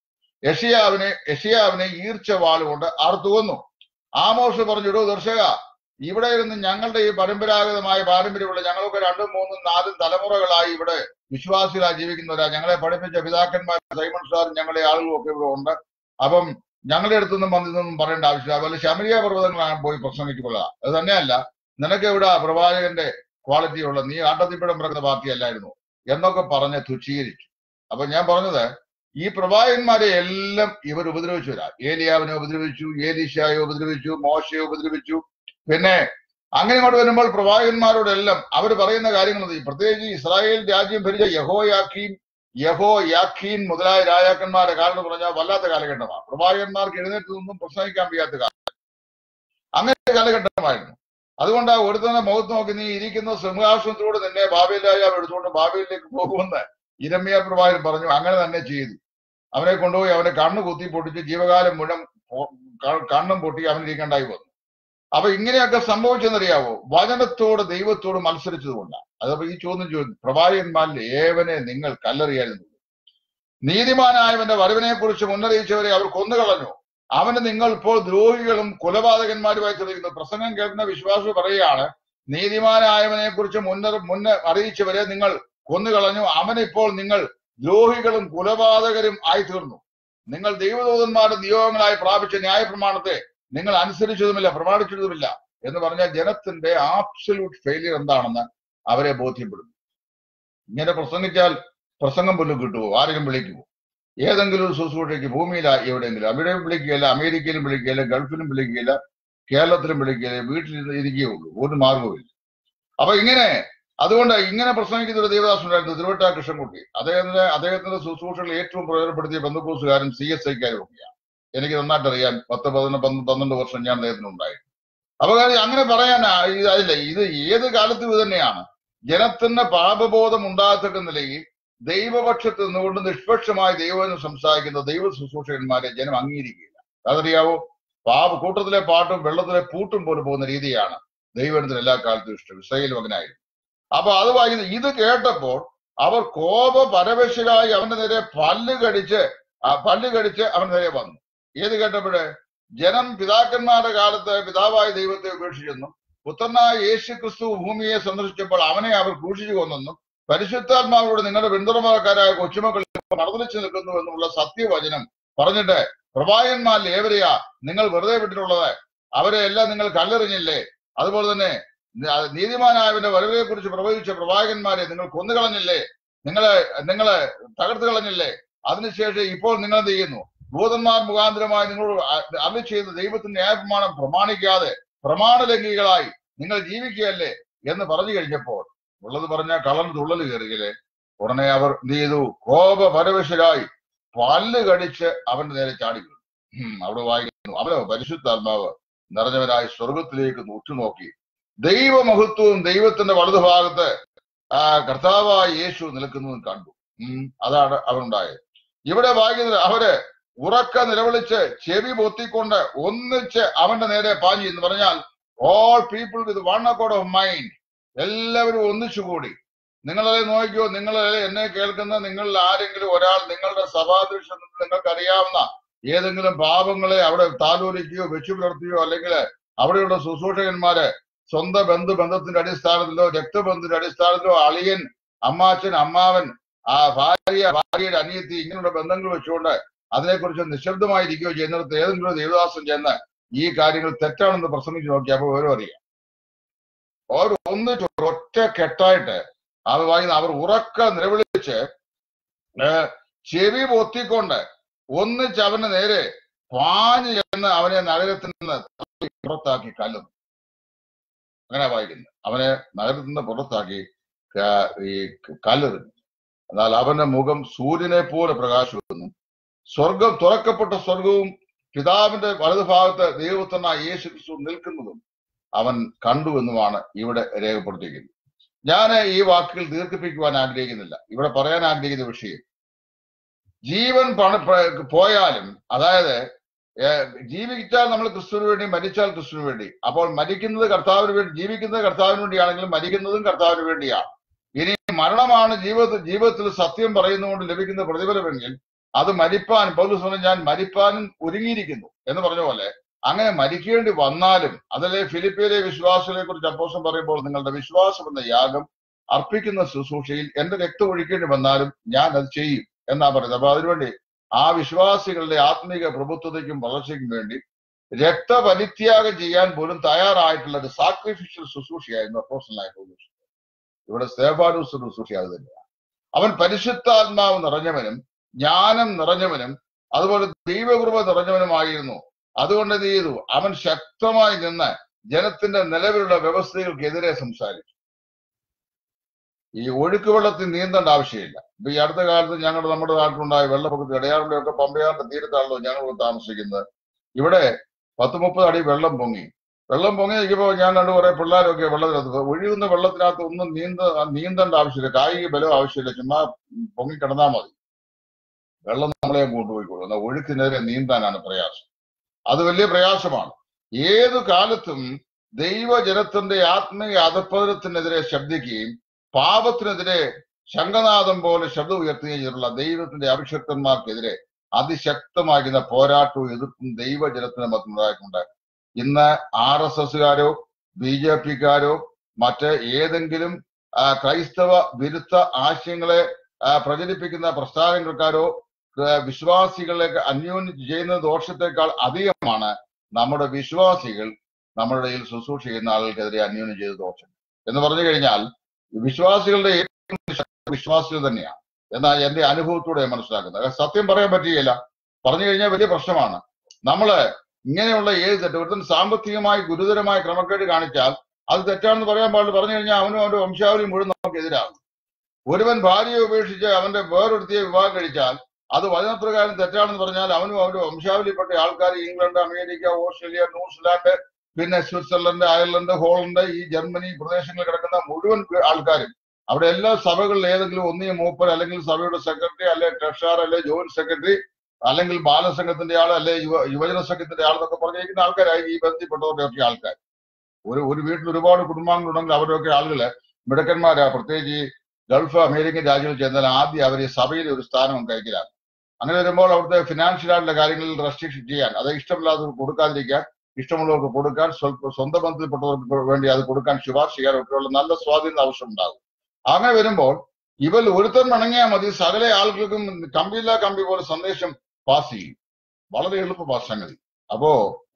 യശയാവിനെ ഈർച്ച വാളുകൊണ്ട് അറുത്തു കൊന്നു. ആമോസ് പറഞ്ഞിടൂ, ദർശക, ഇവിടെ ഇരുന്ന് ഞങ്ങളുടെ ഈ പരമ്പരാഗതമായ പാരമ്പര്യമുള്ള ഞങ്ങളൊക്കെ 2, 3, 4 തലമുറകളായി ഇവിടെ വിശ്വാസികളായി ജീവിക്കുന്നവരാ. ഞങ്ങളെ പഠിപ്പിച്ച പിതാക്കന്മാർ, സൈമൺ സാറും ഞങ്ങളുടെ ആളുകളും ഒക്കെ ഇവിടെ ഉണ്ട്. അപ്പം ഞങ്ങളുടെ അടുത്തൊന്നും വന്നതൊന്നും പറയേണ്ട ആവശ്യമില്ല. അതുപോലെ ശമരിയ പർവ്വതങ്ങളാണ് പോയി പ്രസംഗിച്ചുകൊള്ളുക. അത് തന്നെയല്ല, നിനക്ക് ഇവിടെ പ്രവാചകന്റെ ക്വാളിറ്റി ഉള്ള, നീ ആട്ടത്തിപ്പിടം പിറക്കുന്ന പാർട്ടി അല്ലായിരുന്നു എന്നൊക്കെ പറഞ്ഞ് തുച്ഛീകരിച്ചു. അപ്പൊ ഞാൻ പറഞ്ഞത്, ഈ പ്രവാചകന്മാരെ എല്ലാം ഇവർ ഉപദ്രവിച്ചവരാ. ഏലിയാവിനെ ഉപദ്രവിച്ചു, ഏലീശായെ ഉപദ്രവിച്ചു, മോശയെ ഉപദ്രവിച്ചു. പിന്നെ അങ്ങനെ ഇങ്ങോട്ട് വരുമ്പോൾ പ്രവാചകന്മാരോടെല്ലാം അവർ പറയുന്ന കാര്യങ്ങൾ, പ്രത്യേകിച്ച് ഇസ്രായേൽ രാജ്യം ഭരിച്ച യഹോയാഖീൻ മുതലായ രാജാക്കന്മാരുടെ കാലം എന്ന് പറഞ്ഞാൽ വല്ലാത്ത കാലഘട്ടമാണ്. പ്രവാചകന്മാർക്ക് എഴുന്നേറ്റ് നിന്നും പ്രസംഗിക്കാൻ വയ്യാത്ത കാലം, അങ്ങനെ കാലഘട്ടമായിരുന്നു. അതുകൊണ്ട് ഒരുത്തന്നെ മുഖത്ത് നോക്കി, നീ ഇരിക്കുന്ന സിംഹാസനത്തോട് നിന്നെ ബാബേൽ രാജാവ് എടുത്തുകൊണ്ട് ബാബേലിലേക്ക് പോകുമെന്ന് ഇരമ്യാ പ്രവാചകൻ പറഞ്ഞു. അങ്ങനെ തന്നെ ചെയ്തു. അവനെ കൊണ്ടുപോയി അവനെ കണ്ണ് കുത്തി പൊട്ടിച്ച് ജീവകാലം മുഴുവൻ കണ്ണും പൊട്ടി അവനിരിക്കേണ്ടായി വന്നു. അപ്പൊ ഇങ്ങനെയൊക്കെ സംഭവിച്ചെന്നറിയാവോ? വചനത്തോട് ദൈവത്തോട് മത്സരിച്ചത് കൊണ്ടാണ്. അതപ്പോ ഈ ചോദ്യം പ്രവാചകന്മാരിൽ ഏവനെ നിങ്ങൾ കല്ലെറിയായിരുന്നു? നീതിമാനായവന്റെ വരവിനെ കുറിച്ച് മുന്നറിയിച്ചവരെ അവർ കൊന്നുകളഞ്ഞു. അവന് നിങ്ങൾ ഇപ്പോൾ ദ്രോഹികളും കൊലപാതകന്മാരുമായി തെളിയിക്കുന്നു. പ്രസംഗം കേൾക്കുന്ന വിശ്വാസി പറയുകയാണ്, നീതിമാനായവനെ കുറിച്ച് മുന്നേ അറിയിച്ചവരെ നിങ്ങൾ കൊന്നുകളഞ്ഞു. അവനിപ്പോൾ നിങ്ങൾ ദ്രോഹികളും കൊലപാതകരും ആയി തീർന്നു. നിങ്ങൾ ദൈവദൂതന്മാരുടെ നിയോഗങ്ങളായി പ്രാപിച്ച ന്യായപ്രമാണത്തെ നിങ്ങൾ അനുസരിച്ചതുമില്ല, പ്രമാണിച്ചതുമില്ല എന്ന് പറഞ്ഞാൽ ജനത്തിന്റെ ആബ്സല്യൂട്ട് ഫെയിലിയർ എന്താണെന്ന് അവരെ ബോധ്യപ്പെടുന്നു. ഇങ്ങനെ പ്രസംഗിച്ചാൽ പ്രസംഗം പോലും കിട്ടുമോ? ആരെങ്കിലും വിളിക്കുമോ? ഏതെങ്കിലും ഒരു ശുശ്രൂഷയ്ക്ക് ഭൂമിയില എവിടെയെങ്കിലും, അവിടെയും വിളിക്കുകയില്ല, അമേരിക്കയിലും വിളിക്കുകയില്ല, ഗൾഫിലും വിളിക്കുകയില്ല, കേരളത്തിലും വിളിക്കുകയില്ല, വീട്ടിൽ ഇരിക്കുകയുള്ളൂ, ഒരു മാർഗവുമില്ല. അപ്പൊ അതുകൊണ്ട് ഇങ്ങനെ പ്രസംഗിക്കുന്ന ഒരു ദേവദാസ് ഉണ്ടായിരുന്നു, തിരുവട്ടാ കൃഷ്ണൻകുട്ടി. അദ്ദേഹത്തിന്റെ ശുശ്രൂഷകൾ ഏറ്റവും പ്രയോജനപ്പെടുത്തിയ ബന്ധുക്കോസുകാരും CSIക്കാരും ഒക്കെയാണ്. എനിക്ക് നന്നായിട്ട് അറിയാൻ. 10-12 വർഷം ഞാൻ അദ്ദേഹത്തിനുണ്ടായിരുന്നു. അപ്പൊ അങ്ങനെ പറയാൻ അതില്ല. ഇത് ഏത് കാലത്തും ഇത് തന്നെയാണ്. ജനത്തിന് പാപബോധം ഉണ്ടാകത്തക്ക നിലയിൽ ദൈവപക്ഷത്ത് നിന്നുകൊണ്ട് നിഷ്പക്ഷമായി ദൈവം സംസാരിക്കുന്ന ദൈവ ശുശ്രൂഷകന്മാരെ ജനം അംഗീകരിക്കുകയില്ല. അതറിയാവോ? കൂട്ടത്തിലെ പാട്ടും വെള്ളത്തിലെ പൂട്ടും പോലെ പോകുന്ന രീതിയാണ് ദൈവത്തിന് എല്ലാ കാലത്തും ഇഷ്ടം. ഇസ്രായേലും അങ്ങനായിരുന്നു. അപ്പൊ അത് വായിക്കുന്നത്. ഇത് കേട്ടപ്പോൾ അവർ കോപ പരവശരായി അവന്റെ നേരെ പല്ല് കടിച്ച് അവന്റെ നേരെ വന്നു. ഏത് കേട്ടപ്പോഴേ? ജനം പിതാക്കന്മാരുടെ കാലത്ത് പിതാവായ ദൈവത്തെ ഉപേക്ഷിച്ചെന്നും പുത്രനായ യേശു ക്രിസ്തു ഭൂമിയെ സന്ദർശിച്ചപ്പോൾ അവനെ അവർ ക്രൂശിച്ചു കൊന്നെന്നും പരിശുദ്ധാത്മാവോട് നിങ്ങളുടെ പിന്തുണക്കാരായ കൊച്ചുമക്കൾ മറുതലിച്ചു നിൽക്കുന്നു എന്നുള്ള സത്യവചനം പറഞ്ഞിട്ട്, പ്രവാചകന്മാരിൽ ഏവരെയാ നിങ്ങൾ വെറുതെ വിട്ടിട്ടുള്ളത്? അവരെ എല്ലാം നിങ്ങൾ കല്ലെറിഞ്ഞില്ലേ? അതുപോലെ തന്നെ നീതിമാനായവന്റെ വരവിനെ കുറിച്ച് പ്രവചിച്ച പ്രവാചകന്മാരെ നിങ്ങൾ കൊന്നുകളഞ്ഞില്ലേ? നിങ്ങളെ തകർത്ത് കളഞ്ഞില്ലേ? അതിനുശേഷം ഇപ്പോൾ നിങ്ങൾ എന്ത് ചെയ്യുന്നു? ദൂതന്മാർ മുഖാന്തരമായി നിങ്ങളോട് അരുളി ചെയ്ത ദൈവത്തിന്റെ ന്യായപ്രമാണം പ്രമാണിക്കാതെ പ്രമാണലംഘികളായി നിങ്ങൾ ജീവിക്കുകയല്ലേ എന്ന് പറഞ്ഞു കഴിഞ്ഞപ്പോൾ, ഉള്ളത് പറഞ്ഞ കളർ തുള്ളൽ കയറുകയില്ലേ? ഉടനെ അവർ എന്ത് ചെയ്തു? കോപ പരവശരായി പല്ല് കടിച്ച് അവന്റെ നേരെ ചാടി വീണു. അവിടെ വായിക്കുന്നു, അവനോ പരിശുദ്ധാത്മാവ് നിറഞ്ഞവനായി സ്വർഗത്തിലേക്ക് ഉറ്റുനോക്കി ദൈവമഹത്വവും ദൈവത്തിന്റെ വലതുഭാഗത്ത് കർത്താവായ യേശു നിൽക്കുന്നതും കണ്ടു. അതാണ് അവനുണ്ടായത്. ഇവിടെ വായിക്കുന്നത്, അവര് ഉറക്ക നിലവിളിച്ച് ചെവി പൊത്തിക്കൊണ്ട് ഒന്നിച്ച് അവന്റെ നേരെ പാഞ്ഞു എന്ന് പറഞ്ഞാൽ, all people with one accord of mind, എല്ലാവരും ഒന്നിച്ചുകൂടി. നിങ്ങളെ നോക്കിയോ, നിങ്ങളെ എന്നെ കേൾക്കുന്ന നിങ്ങളിൽ ആരെങ്കിലും ഒരാൾ നിങ്ങളുടെ സഭാധ്യക്ഷൻ നിങ്ങൾക്ക് അറിയാവുന്ന ഏതെങ്കിലും പാപങ്ങളെ അവിടെ താലോലിക്കുകയോ വെച്ചു പുലർത്തുകയോ, അല്ലെങ്കിൽ അവിടെയുള്ള ശുശ്രൂഷകന്മാര് സ്വന്തം ബന്ധത്തിന്റെ അടിസ്ഥാനത്തിലോ രക്തബന്ധത്തിന്റെ അടിസ്ഥാനത്തിലോ അളിയൻ, അമ്മാച്ചൻ, അമ്മാവൻ, ഭാര്യയുടെ അനിയത്തി, ഇങ്ങനെയുള്ള ബന്ധങ്ങൾ വെച്ചുകൊണ്ട് അതിനെക്കുറിച്ച് നിശബ്ദമായിരിക്കുകയോ ചെയ്യുന്നിടത്ത് ഏതെങ്കിലും ദേവദാസൻ ചെന്ന് ഈ കാര്യങ്ങൾ തെറ്റാണെന്ന് പ്രസംഗിച്ച് നോക്കിയപ്പോൾ ഓരോ അറിയാം. ഓരോ ഒന്നിട്ട് ഒറ്റ കെട്ടായിട്ട് അത് വായിക്കുന്ന അവർ ഉറക്ക നിലവിളിച്ച് ചെവി പൊത്തിക്കൊണ്ട് ഒന്നിച്ച് അവന് നേരെ പാഞ്ഞു ചെന്ന് അവനെ നഗരത്തിൽ നിന്ന് പുറത്താക്കി കല്ലുന്നു. അങ്ങനെ വായിക്കുന്നത്, അവനെ നഗരത്തിൽ നിന്ന് പുറത്താക്കി ഈ കല്ലെറിഞ്ഞു. എന്നാൽ അവന്റെ മുഖം സൂര്യനെ പോലെ പ്രകാശിക്കുന്നു. സ്വർഗം തുറക്കപ്പെട്ട സ്വർഗവും പിതാവിന്റെ വലതുഭാഗത്ത് ദൈവപുത്രനായ യേശു ക്രിസ്തു നിൽക്കുന്നതും അവൻ കണ്ടു എന്നുമാണ് ഇവിടെ രേഖപ്പെടുത്തിയിരിക്കുന്നത്. ഞാൻ ഈ വാക്കുകൾ ദീർഘിപ്പിക്കുവാൻ ആഗ്രഹിക്കുന്നില്ല. ഇവിടെ പറയാൻ ആഗ്രഹിക്കുന്ന വിഷയം, ജീവൻ പോയാലും, അതായത് ജീവിച്ചാൽ നമ്മൾ ക്രിസ്തുവിന് വേണ്ടി, മരിച്ചാൽ ക്രിസ്തുവിന് വേണ്ടി. അപ്പോൾ മരിക്കുന്നത് കർത്താവിന് വേണ്ടി, ജീവിക്കുന്നത് കർത്താവിന് വേണ്ടിയാണെങ്കിലും മരിക്കുന്നതും കർത്താവിന് വേണ്ടിയാണ്. ഇനി മരണമാണ് ജീവിതത്തിൽ സത്യം പറയുന്നതുകൊണ്ട് ലഭിക്കുന്ന പ്രതിഫലമെങ്കിൽ അത് മരിപ്പാൻ, പൗലോസ് പറഞ്ഞു ഞാൻ മരിപ്പാനും ഒരുങ്ങിയിരിക്കുന്നു എന്ന് പറഞ്ഞ പോലെ, അങ്ങനെ മരിക്കേണ്ടി വന്നാലും, അതല്ലേ ഫിലിപ്പിയിലെ വിശ്വാസികളെ കുറിച്ച് അപ്പോസ്തലൻ പറയുമ്പോൾ, നിങ്ങളുടെ വിശ്വാസം എന്ന യാഗം അർപ്പിക്കുന്ന ശുശ്രൂഷയിൽ എന്റെ രക്തം ഒഴിക്കേണ്ടി വന്നാലും ഞാൻ അത് ചെയ്യും എന്നാ പറയുന്നത്. അപ്പൊ അതിനുവേണ്ടി ആ വിശ്വാസികളുടെ ആത്മീക പ്രഭുത്വതയ്ക്കും വളർച്ചയ്ക്കും വേണ്ടി രക്തപരിത്യാഗം ചെയ്യാൻ പോലും തയ്യാറായിട്ടുള്ള ഒരു സാക്രിഫിഷ്യൽ ശുശ്രൂഷയായിരുന്നു അപ്പോസ്തലനായ പൗലോസ്. ഇവിടെ സ്തെഫാനോസ് ശുശ്രൂഷ അത് തന്നെയാണ്. അവൻ പരിശുദ്ധാത്മാവ് നിറഞ്ഞവനും ജ്ഞാനം നിറഞ്ഞവനും അതുപോലെ ദൈവകൃപ നിറഞ്ഞവനുമായിരുന്നു. അതുകൊണ്ട് എന്ത് ചെയ്തു? അവൻ ശക്തമായി നിന്ന് ജനത്തിന്റെ നിലവിലുള്ള വ്യവസ്ഥകൾക്കെതിരെ സംസാരിച്ചു. ഈ ഒഴുക്ക് വെള്ളത്തിൽ നീന്തേണ്ട ആവശ്യമില്ല. ഇപ്പൊ ഈ അടുത്ത കാലത്ത് നമ്മുടെ നാട്ടിലുണ്ടായ വെള്ളപ്പൊക്കത്തിൽ ഇടയാറിന്റെ ഒക്കെ പമ്പയാറിന്റെ തീരത്താണല്ലോ ഞങ്ങൾ താമസിക്കുന്നത്. ഇവിടെ 10-30 അടി വെള്ളം പൊങ്ങി നിൽക്കുമ്പോൾ ഞാൻ കണ്ടു കുറെ പിള്ളേരൊക്കെ വെള്ളത്തിനകത്ത്, ഒഴുകുന്ന വെള്ളത്തിനകത്ത് ഒന്നും നീന്തേണ്ട ആവശ്യമില്ല, കായിക ബലം ആവശ്യമില്ല, ചുമ്മാ പൊങ്ങിക്കിടന്നാൽ മതി, വെള്ളം നമ്മളെ കൊണ്ടുപോയിക്കോളൂ. എന്നാൽ ഒഴുക്കിനെതിരെ നീന്താനാണ് പ്രയാസം. അത് വലിയ പ്രയാസമാണ്. ഏതു കാലത്തും ദൈവജനത്തിന്റെ ആത്മീയ അധപ്പതനത്തിനെതിരെ ശബ്ദിക്കുകയും പാപത്തിനെതിരെ ശംഖനാദം പോലെ ശബ്ദം ഉയർത്തുകയും ചെയ്തിട്ടുള്ള ദൈവത്തിന്റെ അഭിഷക്തന്മാർക്കെതിരെ അതിശക്തമാകുന്ന പോരാട്ടവും എതിർപ്പും ദൈവജനത്തിന് മറ്റുണ്ടായിട്ടുണ്ട്. ഇന്ന് RSSകാരോ BJPക്കാരോ മറ്റ് ഏതെങ്കിലും ക്രൈസ്തവ വിരുദ്ധ ആശയങ്ങളെ പ്രചരിപ്പിക്കുന്ന പ്രസ്ഥാനങ്ങൾക്കാരോ വിശ്വാസികളെ അന്യോന്യം ചെയ്യുന്ന ദോഷത്തെക്കാൾ അധികമാണ് നമ്മുടെ വിശ്വാസികൾ നമ്മുടെ ഇടയിൽ ശുശ്രൂഷ ചെയ്യുന്ന ആളുകൾക്കെതിരെ അന്യോന്യം ചെയ്ത ദോഷം എന്ന് പറഞ്ഞു കഴിഞ്ഞാൽ, വിശ്വാസികളുടെ ഏറ്റവും വിശ്വാസികൾ തന്നെയാണ് എന്നാൽ എന്റെ അനുഭവത്തോടെ മനസ്സിലാക്കുന്നത്. സത്യം പറയാൻ പറ്റുകയില്ല, പറഞ്ഞു കഴിഞ്ഞാൽ വലിയ പ്രശ്നമാണ്. നമ്മള് ഇങ്ങനെയുള്ള ഏത് തെറ്റ്, ഒരുത്തൻ സാമ്പത്തികമായി ഗുരുതരമായ ക്രമക്കേട് കാണിച്ചാൽ അത് തെറ്റാണെന്ന് പറയാൻ പാടില്ല. പറഞ്ഞു കഴിഞ്ഞാൽ അവനും അവന്റെ വംശാവലി മുഴുവൻ നമുക്ക് എതിരാകും. ഒരുവൻ ഭാര്യയെ ഉപേക്ഷിച്ച് അവന്റെ വേറൊരുത്തിയെ വിവാഹം കഴിച്ചാൽ അത് വചനപ്രകാരം തെറ്റാണെന്ന് പറഞ്ഞാൽ അവനും അവന്റെ വംശാവലിപ്പെട്ട ആൾക്കാർ ഇംഗ്ലണ്ട്, അമേരിക്ക, ഓസ്ട്രേലിയ, ന്യൂസിലാൻഡ്, പിന്നെ സ്വിറ്റ്സർലൻഡ്, അയർലൻഡ്, ഹോളണ്ട്, ഈ ജർമ്മനി പ്രദേശങ്ങളിൽ കിടക്കുന്ന മുഴുവൻ ആൾക്കാരും അവിടെ എല്ലാ സഭകളിൽ ഏതെങ്കിലും ഒന്നിയ മൂപ്പർ, അല്ലെങ്കിൽ സഭയുടെ സെക്രട്ടറി, അല്ലെ ട്രഷറർ, അല്ലെ ജോയിന്റ് സെക്രട്ടറി, അല്ലെങ്കിൽ ബാലസംഘത്തിന്റെ ആൾ, അല്ലെ യുവജന സംഘത്തിന്റെ ആളെന്നൊക്കെ പറഞ്ഞിരിക്കുന്ന ആൾക്കാരായി ഈ ബന്ധപ്പെട്ടവരുടെ ഒക്കെ ആൾക്കാർ. ഒരു വീട്ടിൽ ഒരുപാട് കുടുംബാംഗങ്ങളുണ്ടെങ്കിൽ അവരൊക്കെ ആളുകള് മിടുക്കന്മാരാ. പ്രത്യേകിച്ച് ഈ ഗൾഫ് അമേരിക്കൻ രാജ്യങ്ങളിൽ ചെന്നാൽ ആദ്യം അവർ ഈ സഭയിൽ ഒരു സ്ഥാനം കൈക്കലാണ്. അങ്ങനെ വരുമ്പോൾ അവിടുത്തെ ഫിനാൻഷ്യൽ ആയിട്ടുള്ള കാര്യങ്ങളിൽ റെസ്ട്രിക്ഷൻ ചെയ്യാൻ, അത് ഇഷ്ടമില്ലാത്തവർക്ക് കൊടുക്കാതിരിക്കാൻ, ഇഷ്ടമുള്ളവർക്ക് കൊടുക്കാൻ, സ്വന്തം ബന്ധത്തിൽപ്പെട്ടവർക്ക് വേണ്ടി അത് കൊടുക്കാൻ ശുപാർശ ചെയ്യാൻ ഒക്കെയുള്ള നല്ല സ്വാധീനം ആവശ്യമുണ്ടാകും. അങ്ങനെ വരുമ്പോൾ ഇവർ ഒരുത്തൻ മണങ്ങിയാൽ മതി, സകല ആളുകൾക്കും കമ്പിയില്ലാ കമ്പി പോലെ സന്ദേശം പാസ് ചെയ്യും. വളരെ എളുപ്പ സംഗതി. അപ്പോ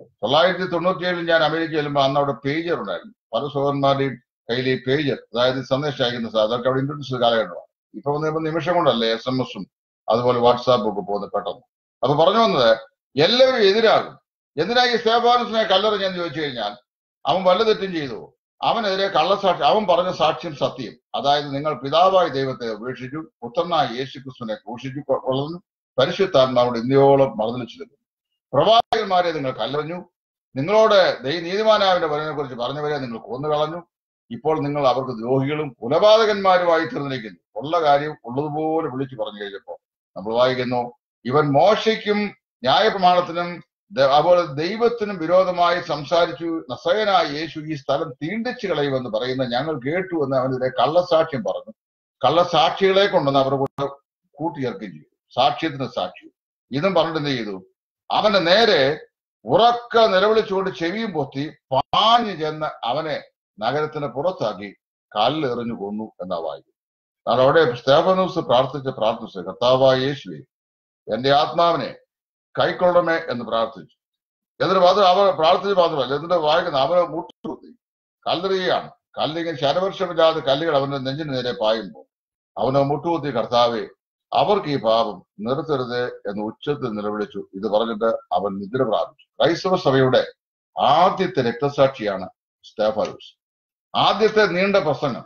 1997 ഞാൻ അമേരിക്ക ചെല്ലുമ്പോൾ അന്ന് അവിടെ പേജർ ഉണ്ടായിരുന്നു. പല സഹോദരന്മാരുടെയും കയ്യിൽ ഈ പേജർ, അതായത് സന്ദേശം അയക്കുന്ന അതൊക്കെ അവിടെ ഇൻട്രൊഡ്യൂസ് കാലഘട്ടമാണ്. ഇപ്പൊ വന്നിപ്പോ നിമിഷം കൊണ്ടല്ലേ SMS-ഉം അതുപോലെ വാട്സാപ്പും ഒക്കെ പോകുന്നത് പെട്ടെന്ന്. അപ്പൊ പറഞ്ഞു വന്നത്, എല്ലാവരും എതിരാകും. എന്തിനാ ഈ സ്തെഫാനോസിനെ കല്ലെറിഞ്ഞെന്ന് ചോദിച്ചു കഴിഞ്ഞാൽ, അവൻ വല്ല തെറ്റും ചെയ്തു, അവനെതിരെ കള്ളസാക്ഷി, അവൻ പറഞ്ഞ സാക്ഷ്യം സത്യം. അതായത് നിങ്ങൾ പിതാവായ ദൈവത്തെ ഉപേക്ഷിച്ചു, പുത്രനായ യേശുക്രിസ്തുവിനെ ക്രൂശിച്ചു കൊള്ളുന്നു, പരിശുദ്ധാത്മാവോട് ഇന്ത്യയോളം മറന്നിച്ചു തരുന്നു, പ്രവാചകന്മാരെ നിങ്ങൾ കല്ലെറിഞ്ഞു, നിങ്ങളോട് നീതിമാനാവിന്റെ വരനെ കുറിച്ച് പറഞ്ഞവരെ നിങ്ങൾ കൊന്നുകളഞ്ഞു, ഇപ്പോൾ നിങ്ങൾ അവർക്ക് ദ്രോഹികളും കൊലപാതകന്മാരുമായി തീർന്നിരിക്കുന്നു. ഉള്ള കാര്യം ഉള്ളതുപോലെ വിളിച്ചു പറഞ്ഞു കഴിഞ്ഞപ്പോൾ നമ്മൾ വായിക്കുന്നു, ഇവൻ മോശയ്ക്കും ന്യായപ്രമാണത്തിനും അതുപോലെ ദൈവത്തിനും വിരോധമായി സംസാരിച്ചു, നസറയനായ യേശു ഈ സ്ഥലം തീണ്ടിച്ചു കളയുമെന്ന് പറയുന്ന ഞങ്ങൾ കേട്ടു എന്ന് അവനെതിരെ കള്ളസാക്ഷ്യം പറഞ്ഞു. കള്ളസാക്ഷികളെ കൊണ്ടുവന്ന് അവർ കൂട്ടിച്ചേർക്കുകയും ചെയ്തു. സാക്ഷ്യത്തിന് സാക്ഷി ഇതും പറഞ്ഞിട്ട് എന്ത് ചെയ്തു, അവന്റെ നേരെ ഉറക്ക നിലവിളിച്ചുകൊണ്ട് ചെവിയും പൊത്തി പാഞ്ഞു ചെന്ന് അവനെ നഗരത്തിന് പുറത്താക്കി കല്ലെറിഞ്ഞു കൊന്നു എന്നാ വായിക്കും. എന്നാൽ അവിടെ സ്തെഫാനോസ് പ്രാർത്ഥിച്ച കർത്താവായ യേശുവേ, എന്റെ ആത്മാവിനെ കൈക്കൊള്ളണമേ എന്ന് പ്രാർത്ഥിച്ചു. എന്നിട്ട് അത് അവർ പ്രാർത്ഥിച്ച് മാത്രമല്ല, എന്നിട്ട് വായിക്കുന്ന അവനെ മുട്ടുകുത്തി കല്ലെറിയുകയാണ്. കല്ലിങ്ങനെ ശരവർഷമില്ലാതെ കല്ലുകൾ അവന്റെ നെഞ്ചിന് നേരെ പായുമ്പോൾ അവനെ മുട്ടുകുത്തി, കർത്താവേ, അവർക്ക് ഈ പാപം നിർത്തരുത് എന്ന് ഉച്ചത്തിൽ നിലവിളിച്ചു. ഇത് പറഞ്ഞിട്ട് അവൻ നിദ്ര പ്രാപിച്ചു. ക്രൈസ്തവ സഭയുടെ ആദ്യത്തെ രക്തസാക്ഷിയാണ് സ്തെഫാനോസ്. ആദ്യത്തെ നീണ്ട പ്രസംഗം,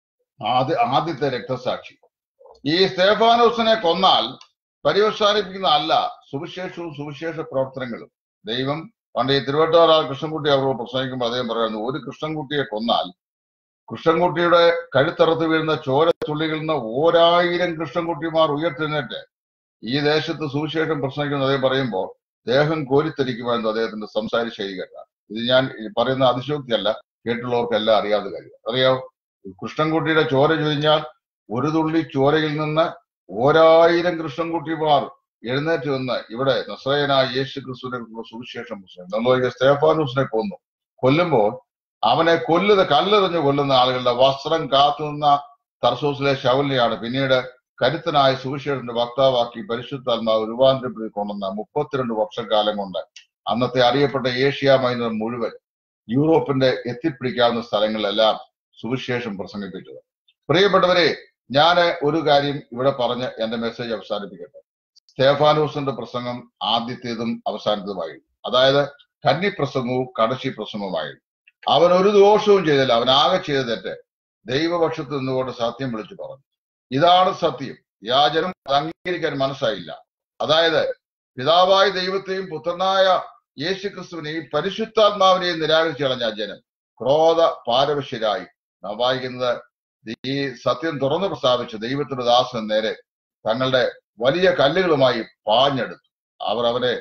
ആദ്യത്തെ രക്തസാക്ഷി. ഈ സ്തെഫാനോസിനെ കൊന്നാൽ പര്യവസാനിപ്പിക്കുന്ന അല്ല സുവിശേഷവും സുവിശേഷ പ്രവർത്തനങ്ങളും. ദൈവം പണ്ട് ഈ തിരുവട്ടാർ കൃഷ്ണൻകുട്ടി അവർ പ്രസംഗിക്കുമ്പോൾ അദ്ദേഹം പറയുന്നു, ഒരു കൃഷ്ണൻകുട്ടിയെ കൊന്നാൽ കൃഷ്ണൻകുട്ടിയുടെ കഴുത്തറുത്ത് വീഴുന്ന ചോര തുള്ളികളിൽ നിന്ന് 1000 കൃഷ്ണൻകുട്ടിമാർ ഉയർത്തെഴുന്നേറ്റ് ഈ ദേശത്ത് സുവിശേഷം പ്രസംഗിക്കുന്ന അദ്ദേഹം പറയുമ്പോൾ ദേഹം കോരിത്തരിക്കുമെന്ന് അദ്ദേഹത്തിന്റെ സംസാര ശൈലി കേട്ടാണ്. ഇത് ഞാൻ പറയുന്ന അതിശോക്തിയല്ല, കേട്ടുള്ളവർക്കെല്ലാം അറിയാവുന്ന കാര്യം. അറിയാവോ, കൃഷ്ണൻകുട്ടിയുടെ ചോര ചൊരിഞ്ഞാൽ ഒരു തുള്ളി ചോരയിൽ നിന്ന് 1000 കൃഷ്ണൻകുട്ടിമാർ എഴുന്നേറ്റ് നിന്ന് ഇവിടെ നസറയനായ യേശു ക്രിസ്തുവിനെ സുവിശേഷം പ്രസംഗിക്കും. സ്തെഫാനോസിനെ കൊല്ലുമ്പോൾ അവനെ കല്ലെറിഞ്ഞ് കൊല്ലുന്ന ആളുകളുടെ വസ്ത്രം കാത്തുനിന്ന തർസോസിലെ ശൗലിനെയാണ് പിന്നീട് കരുത്തനായ സുവിശേഷന്റെ വക്താവാക്കി പരിശുദ്ധാത്മാവ് രൂപാന്തരപ്പെടുത്തി കൊണ്ടുവന്ന 32 വർഷക്കാലം കൊണ്ട് അന്നത്തെ അറിയപ്പെട്ട ഏഷ്യ മൈനർ മുഴുവൻ യൂറോപ്പിന്റെ എത്തിപ്പിടിക്കാവുന്ന സ്ഥലങ്ങളിലെല്ലാം സുവിശേഷം പ്രസംഗിപ്പിച്ചത്. പ്രിയപ്പെട്ടവരെ, ഞാൻ ഒരു കാര്യം ഇവിടെ പറഞ്ഞ് എന്റെ മെസ്സേജ് അവസാനിപ്പിക്കട്ടെ. സ്തെഫാനോസിന്റെ പ്രസംഗം ആദ്യത്തേതും അവസാനത്തേതുമായിരുന്നു. അതായത് കന്നിപ്രസംഗവും കടശി പ്രസംഗവുമായിരുന്നു. അവൻ ഒരു ദോഷവും ചെയ്തില്ല. അവൻ ആകെ ചെയ്ത തെറ്റ് ദൈവപക്ഷത്ത് നിന്നുകൊണ്ട് സത്യം വിളിച്ചു പറഞ്ഞു. ഇതാണ് സത്യം. യാചനം അത് അംഗീകരിക്കാൻ മനസ്സായില്ല. അതായത് പിതാവായ ദൈവത്തെയും പുത്രനായ യേശുക്രിസ്തുവിനെയും പരിശുദ്ധാത്മാവിനെയും നിരാകരിച്ചു കളഞ്ഞ ജനം ക്രോധ പാരവശ്യരായി. നാം വായിക്കുന്നത്, ഈ സത്യം തുറന്നു പ്രസ്താവിച്ച് ദൈവത്തിന്റെ ദാസന് നേരെ തങ്ങളുടെ വലിയ കല്ലുകളുമായി പാഞ്ഞെടുത്തു. അവർ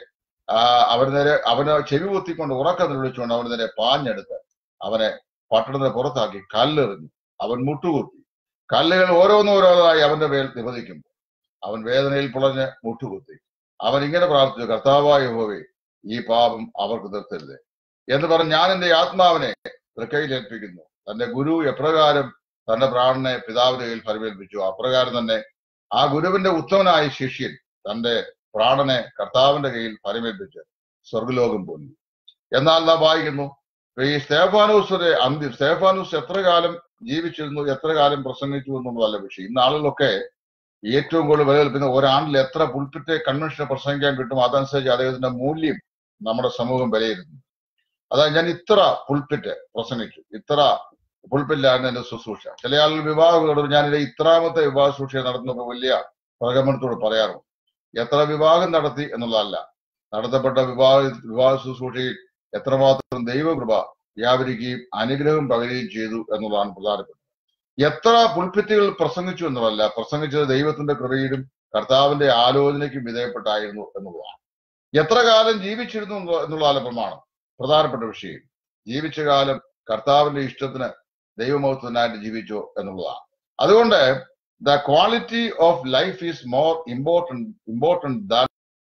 അവനെ ചെവി പൊത്തിക്കൊണ്ട് ഉറക്കം വിളിച്ചുകൊണ്ട് അവന് നേരെ പാഞ്ഞെടുത്ത് അവനെ പട്ടണത്തിന് പുറത്താക്കി കല്ലെറിഞ്ഞു. അവൻ മുട്ടുകുത്തി. കല്ലുകൾ ഓരോന്നോരോന്നായി അവന്റെ മേൽ നിപതിക്കുമ്പോൾ അവൻ വേദനയിൽ പുളഞ്ഞ് മുട്ടുകുത്തി. അവൻ ഇങ്ങനെ പ്രാർത്ഥിച്ചു, കർത്താവായ യഹോവേ, ഈ പാപം അവർക്ക് നിർത്തരുത് എന്ന് പറഞ്ഞ് ഞാൻ എന്റെ ആത്മാവിനെ തൃക്കൈയിൽ ഏൽപ്പിക്കുന്നു. തന്റെ ഗുരു എപ്രകാരം തന്റെ പ്രാണനെ പിതാവിന്റെ കയ്യിൽ ഫലമേൽപ്പിച്ചു, അപ്രകാരം തന്നെ ആ ഗുരുവിന്റെ ഉത്തമനായ ശിഷ്യൻ തന്റെ പ്രാണനെ കർത്താവിന്റെ കയ്യിൽ ഫലമേൽപ്പിച്ച് സ്വർഗലോകം പോയി. എന്നാൽ നാം വായിക്കുന്നു, ഈ സ്തെഫാനോസ് എത്ര കാലം ജീവിച്ചിരുന്നു, എത്ര കാലം പ്രസംഗിച്ചു എന്നുള്ളതല്ല വിഷയം. ഇന്ന് ആളുകളൊക്കെ ഏറ്റവും കൂടുതൽ വില കൽപ്പിക്കുന്ന ഒരാണ്ടിൽ എത്ര പുൽപ്പിറ്റ് കൺവെൻഷനെ പ്രസംഗിക്കാൻ കിട്ടും, അതനുസരിച്ച് അദ്ദേഹത്തിന്റെ മൂല്യം നമ്മുടെ സമൂഹം വിലയിരുത്തുന്നു. അതായത് ഞാൻ ഇത്ര പുൽപ്പിറ്റ് പ്രസംഗിച്ചു, ഇത്ര പുൽപ്പിറ്റിലാണ് എന്റെ ശുശ്രൂഷ. ചില ആളുകൾ വിവാഹം ഞാനിത് ഇത്രാമത്തെ വിവാഹ ശുശ്രൂഷ നടത്തുന്നപ്പോൾ വലിയ പ്രകമനത്തോട് പറയാറുണ്ട്. എത്ര വിവാഹം നടത്തി എന്നുള്ളതല്ല, നടത്തപ്പെട്ട വിവാഹ ശുശ്രൂഷയിൽ എത്രമാത്രം ദൈവകൃപ വ്യാപരിക്കുകയും അനുഗ്രഹം പകരുകയും ചെയ്തു എന്നുള്ളതാണ് പ്രധാനപ്പെട്ടത്. എത്ര പുൽപ്പിറ്റുകൾ പ്രസംഗിച്ചു എന്നുള്ളതല്ല, പ്രസംഗിച്ചത് ദൈവത്തിന്റെ കൃപയിലും കർത്താവിന്റെ ആലോചനയ്ക്കും വിധേയപ്പെട്ടായിരുന്നു എന്നുള്ളതാണ്. എത്ര കാലം ജീവിച്ചിരുന്നു എന്നുള്ളതാണ് പ്രധാനപ്പെട്ട വിഷയം. ജീവിച്ച കാലം കർത്താവിന്റെ ഇഷ്ടത്തിന് ദൈവമഹത്വത്തിനായിട്ട് ജീവിച്ചോ എന്നുള്ളതാണ്. അതുകൊണ്ട് the quality of life is more important than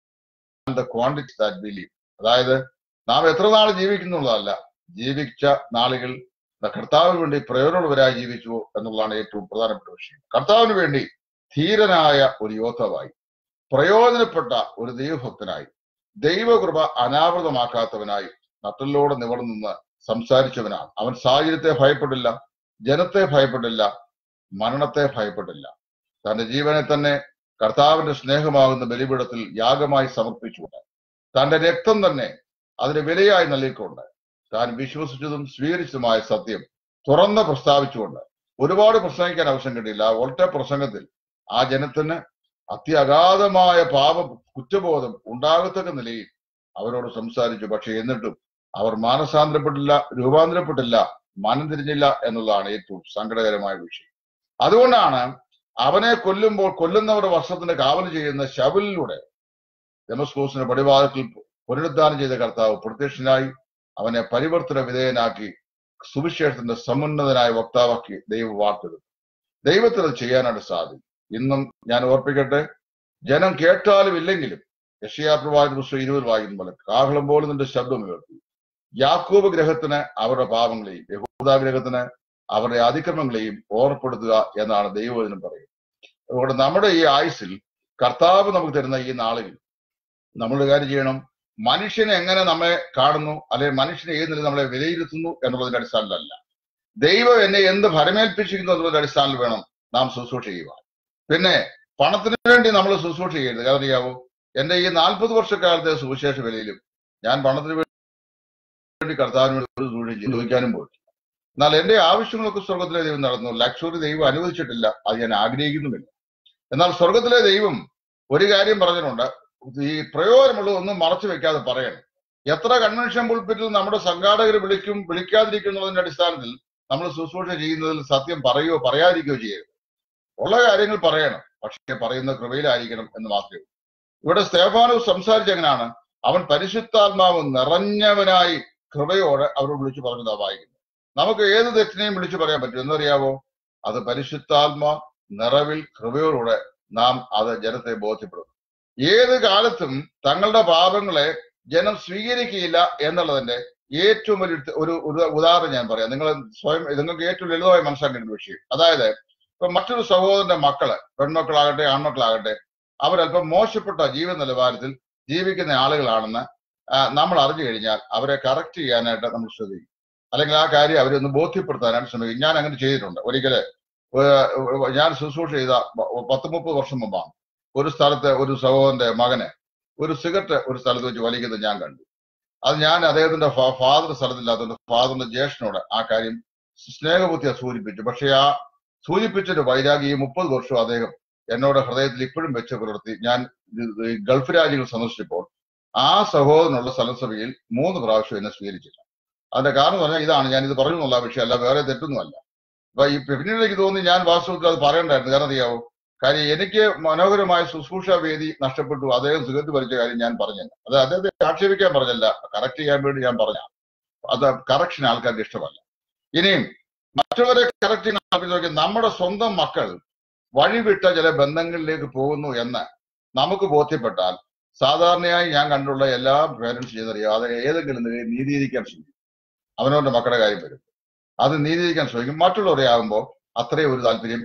the quantity that we live. അതായത് നാം എത്ര നാൾ ജീവിക്കുന്നുള്ളതല്ല, ജീവിച്ച നാളുകൾ കർത്താവിന് വേണ്ടി പ്രയോജനമുള്ളവരായി ജീവിച്ചു എന്നുള്ളതാണ് ഏറ്റവും പ്രധാനപ്പെട്ട വിഷയം. കർത്താവിന് വേണ്ടി ധീരനായ ഒരു യോദ്ധാവായി, പ്രയോജനപ്പെട്ട ഒരു ദൈവഭക്തനായി, ദൈവകൃപ അനാവൃതമാക്കാത്തവനായി നട്ടലിലൂടെ നിവർന്നു നിന്ന് സംസാരിച്ചവനാണ്. അവൻ സാഹചര്യത്തെ ഭയപ്പെട്ടില്ല, ജനത്തെ ഭയപ്പെട്ടില്ല, മരണത്തെ ഭയപ്പെട്ടില്ല. തന്റെ ജീവനെ തന്നെ കർത്താവിന്റെ സ്നേഹമാകുന്ന ബലിപീഠത്തിൽ യാഗമായി സമർപ്പിച്ചുകൊണ്ട്, തന്റെ രക്തം തന്നെ അതിന് വിലയായി നൽകിക്കൊണ്ട്, താൻ വിശ്വസിച്ചതും സ്വീകരിച്ചതുമായ സത്യം തുറന്ന് പ്രസ്താവിച്ചുകൊണ്ട്, ഒരുപാട് പ്രസംഗിക്കാൻ ആവശ്യം കിട്ടിയില്ല. ഒറ്റ പ്രസംഗത്തിൽ ആ ജനത്തിന് അത്യഗാധമായ കുറ്റബോധം ഉണ്ടാകത്തക്ക നിലയിൽ അവരോട് സംസാരിച്ചു. പക്ഷെ എന്നിട്ടും അവർ മാനസാന്തരപ്പെട്ടില്ല, രൂപാന്തരപ്പെട്ടില്ല, മനം തിരിഞ്ഞില്ല എന്നുള്ളതാണ് ഏറ്റവും സങ്കടകരമായ വിഷയം. അതുകൊണ്ടാണ് അവനെ കൊല്ലുന്നവരുടെ വർഷത്തിന് കാവൽ ചെയ്യുന്ന ശൗലിലൂടെ ദമസ്കോസിന്റെ പടിവാതിൽക്കൽ പുനരുദ്ധാനം ചെയ്ത കർത്താവ് പ്രത്യക്ഷനായി അവനെ പരിവർത്തന വിധേയനാക്കി സുവിശേഷത്തിന്റെ സമുന്നതനായ വക്താവാക്കി ദൈവം വാർത്തെടുത്തു. ദൈവത്തിന് അത് ചെയ്യാനായിട്ട് സാധിക്കും. ഇന്നും ഞാൻ ഓർപ്പിക്കട്ടെ, ജനം കേട്ടാലും ഇല്ലെങ്കിലും യെശയ്യാ പ്രവാചകന്റെ പുസ്തകം 20 വായിക്കുന്ന പോലെ കാഹളം പോലെ നിന്റെ ശബ്ദം ഉയർത്തി. യാക്കോബ് ഗ്രഹത്തിന് അവരുടെ പാപങ്ങളെയും യഹൂദാ ഗ്രഹത്തിന് അവരുടെ അതിക്രമങ്ങളെയും ഓർപ്പെടുത്തുക എന്നാണ് ദൈവവചനം പറയുന്നത്. അതുകൊണ്ട് നമ്മുടെ ഈ ആയുസ്സിൽ കർത്താവ് നമുക്ക് തരുന്ന ഈ നാളുകൾ നമ്മൾ കാര്യം ചെയ്യണം. മനുഷ്യനെ എങ്ങനെ നമ്മെ കാണുന്നു, അല്ലെങ്കിൽ മനുഷ്യനെ ഏത് നിലയിൽ നമ്മളെ വിലയിരുത്തുന്നു എന്നുള്ളതിന്റെ അടിസ്ഥാനത്തിലല്ല, ദൈവം എന്നെ എന്ത് ഫലമേൽപ്പിച്ചിരിക്കുന്നു എന്നുള്ളതിന്റെ അടിസ്ഥാനത്തിൽ വേണം നാം ശുശ്രൂഷ ചെയ്യുക. പിന്നെ പണത്തിന് വേണ്ടി നമ്മൾ ശുശ്രൂഷ ചെയ്യരുത്. കാരണം അറിയാവോ, എന്റെ ഈ 40 വർഷക്കാലത്തെ സുവിശേഷ വിലയിലും ഞാൻ പണത്തിന് വേണ്ടി കർത്താവിന് വേണ്ടി ഒരു ശുശ്രൂഷ ചോദിക്കാനും പോയി. എന്നാൽ എന്റെ ആവശ്യങ്ങളൊക്കെ സ്വർഗത്തിലെ ദൈവം നടന്നു. ലക്ഷറി ദൈവം അനുവദിച്ചിട്ടില്ല, അത് ഞാൻ ആഗ്രഹിക്കുന്നുമില്ല. എന്നാൽ സ്വർഗത്തിലെ ദൈവം ഒരു കാര്യം പറഞ്ഞിട്ടുണ്ട്, ഈ പ്രയോജനമുള്ളതൊന്നും മറച്ചു വെക്കാതെ പറയണം. എത്ര കൺവെൻഷൻ പുൾപിറ്റിൽ നമ്മുടെ സംഘാടകർ വിളിക്കാതിരിക്കുന്നതിന്റെ അടിസ്ഥാനത്തിൽ നമ്മൾ ശുശ്രൂഷ ചെയ്യുന്നതിൽ സത്യം പറയുകയോ പറയാതിരിക്കുകയോ ചെയ്യരുത്. ഉള്ള കാര്യങ്ങൾ പറയണം, പക്ഷെ പറയുന്ന കൃപയിലായിരിക്കണം എന്ന് മാത്രമേ ഉള്ളൂ. ഇവിടെ സ്തെഫാനോസ് സംസാരിച്ച എങ്ങനെയാണ്? അവൻ പരിശുദ്ധാത്മാവ് നിറഞ്ഞവനായി കൃപയോടെ അവരോട് വിളിച്ചു പറഞ്ഞതാ വായിക്കുന്നത്. നമുക്ക് ഏത് തെറ്റിനെയും വിളിച്ചു പറയാൻ പറ്റും. എന്നറിയാവോ? അത് പരിശുദ്ധാത്മാ നിറവിൽ കൃപയോടെ നാം അത് ജനത്തെ ബോധ്യപ്പെടുന്നു. ഏത് കാലത്തും തങ്ങളുടെ പാപങ്ങളെ ജനം സ്വീകരിക്കുകയില്ല എന്നുള്ളതിന്റെ ഏറ്റവും വലിയ ഒരു ഉദാഹരണം ഞാൻ പറയാം. നിങ്ങൾക്ക് ഏറ്റവും ലളിതമായി മനസ്സിലാക്കേണ്ട വിഷയം. അതായത് ഇപ്പൊ മറ്റൊരു സഹോദരന്റെ മക്കള്, പെൺമക്കളാകട്ടെ ആൺമക്കളാകട്ടെ, അവരല്പം മോശപ്പെട്ട ജീവ നിലവാരത്തിൽ ജീവിക്കുന്ന ആളുകളാണെന്ന് നമ്മൾ അറിഞ്ഞു കഴിഞ്ഞാൽ അവരെ കറക്റ്റ് ചെയ്യാനായിട്ട് നമ്മൾ ശ്രദ്ധിക്കും, അല്ലെങ്കിൽ ആ കാര്യം അവരെ ഒന്ന് ബോധ്യപ്പെടുത്താനായിട്ട് ശ്രമിക്കും. ഞാൻ അങ്ങനെ ചെയ്തിട്ടുണ്ട്. ഒരിക്കല് ഞാൻ ശുശ്രൂഷ ചെയ്ത 10-30 വർഷം മുമ്പാണ് ഒരു സ്ഥലത്ത് ഒരു സഹോദരന്റെ മകനെ ഒരു സിഗരറ്റ് ഒരു സ്ഥലത്ത് വെച്ച് വലിക്കുന്നത് ഞാൻ കണ്ടു. അത് ഞാൻ അദ്ദേഹത്തിന്റെ ഫാദർ സ്ഥലത്തില്ലാത്തതുകൊണ്ട് ഫാദറിന്റെ ജ്യേഷ്ഠനോട് ആ കാര്യം സ്നേഹബുദ്ധിയെ സൂചിപ്പിച്ചു. പക്ഷെ ആ സൂചിപ്പിച്ചൊരു വൈരാഗ്യ 30 വർഷം അദ്ദേഹം എന്നോട് ഹൃദയത്തിൽ ഇപ്പോഴും വെച്ച് പുലർത്തി. ഞാൻ ഗൾഫ് രാജ്യങ്ങൾ സന്ദർശിച്ചപ്പോൾ ആ സഹോദരനുള്ള സ്ഥലസഭയിൽ 3 പ്രാവശ്യം എന്നെ സ്വീകരിച്ചില്ല. അതിന്റെ കാരണം പറഞ്ഞാൽ ഇതാണ്, ഞാൻ ഇത് പറഞ്ഞു എന്നുള്ള വിഷയമല്ല, വേറെ തെറ്റൊന്നുമല്ല. അപ്പൊ ഈ പിന്നീട് എനിക്ക് തോന്നി ഞാൻ വാസ്തവത്തിൽ അത് പറയണ്ടായിരുന്നു. കാരണം അറിയാവോ, കാര്യം എനിക്ക് മനോഹരമായ ശുശ്രൂഷ വേദി നഷ്ടപ്പെട്ടു. അദ്ദേഹം സിഗരറ്റ് വലിച്ച കാര്യം ഞാൻ പറഞ്ഞില്ല. അത് അദ്ദേഹത്തെ ആക്ഷേപിക്കാൻ പറഞ്ഞല്ല, കറക്റ്റ് ചെയ്യാൻ വേണ്ടി ഞാൻ പറഞ്ഞ. അത് കറക്ഷൻ ആൾക്കാർക്ക് ഇഷ്ടമല്ല. ഇനിയും മറ്റുള്ളവരെ കറക്റ്റ് ചെയ്യാൻ നോക്കി നമ്മുടെ സ്വന്തം മക്കൾ വഴിവിട്ട ചില ബന്ധങ്ങളിലേക്ക് പോകുന്നു എന്ന് നമുക്ക് ബോധ്യപ്പെട്ടാൽ സാധാരണയായി ഞാൻ കണ്ടുള്ള എല്ലാ പേരൻസ് ചെയ്തറിയാതെ ഏതെങ്കിലും നിലയിൽ നീതീകരിക്കാൻ ശ്രമിക്കും. അവനവന്റെ മക്കളുടെ കാര്യം വരും, അത് നീതീകരിക്കാൻ ശ്രമിക്കും. മറ്റുള്ളവരെ ആകുമ്പോൾ അത്രയും ഒരു താല്പര്യം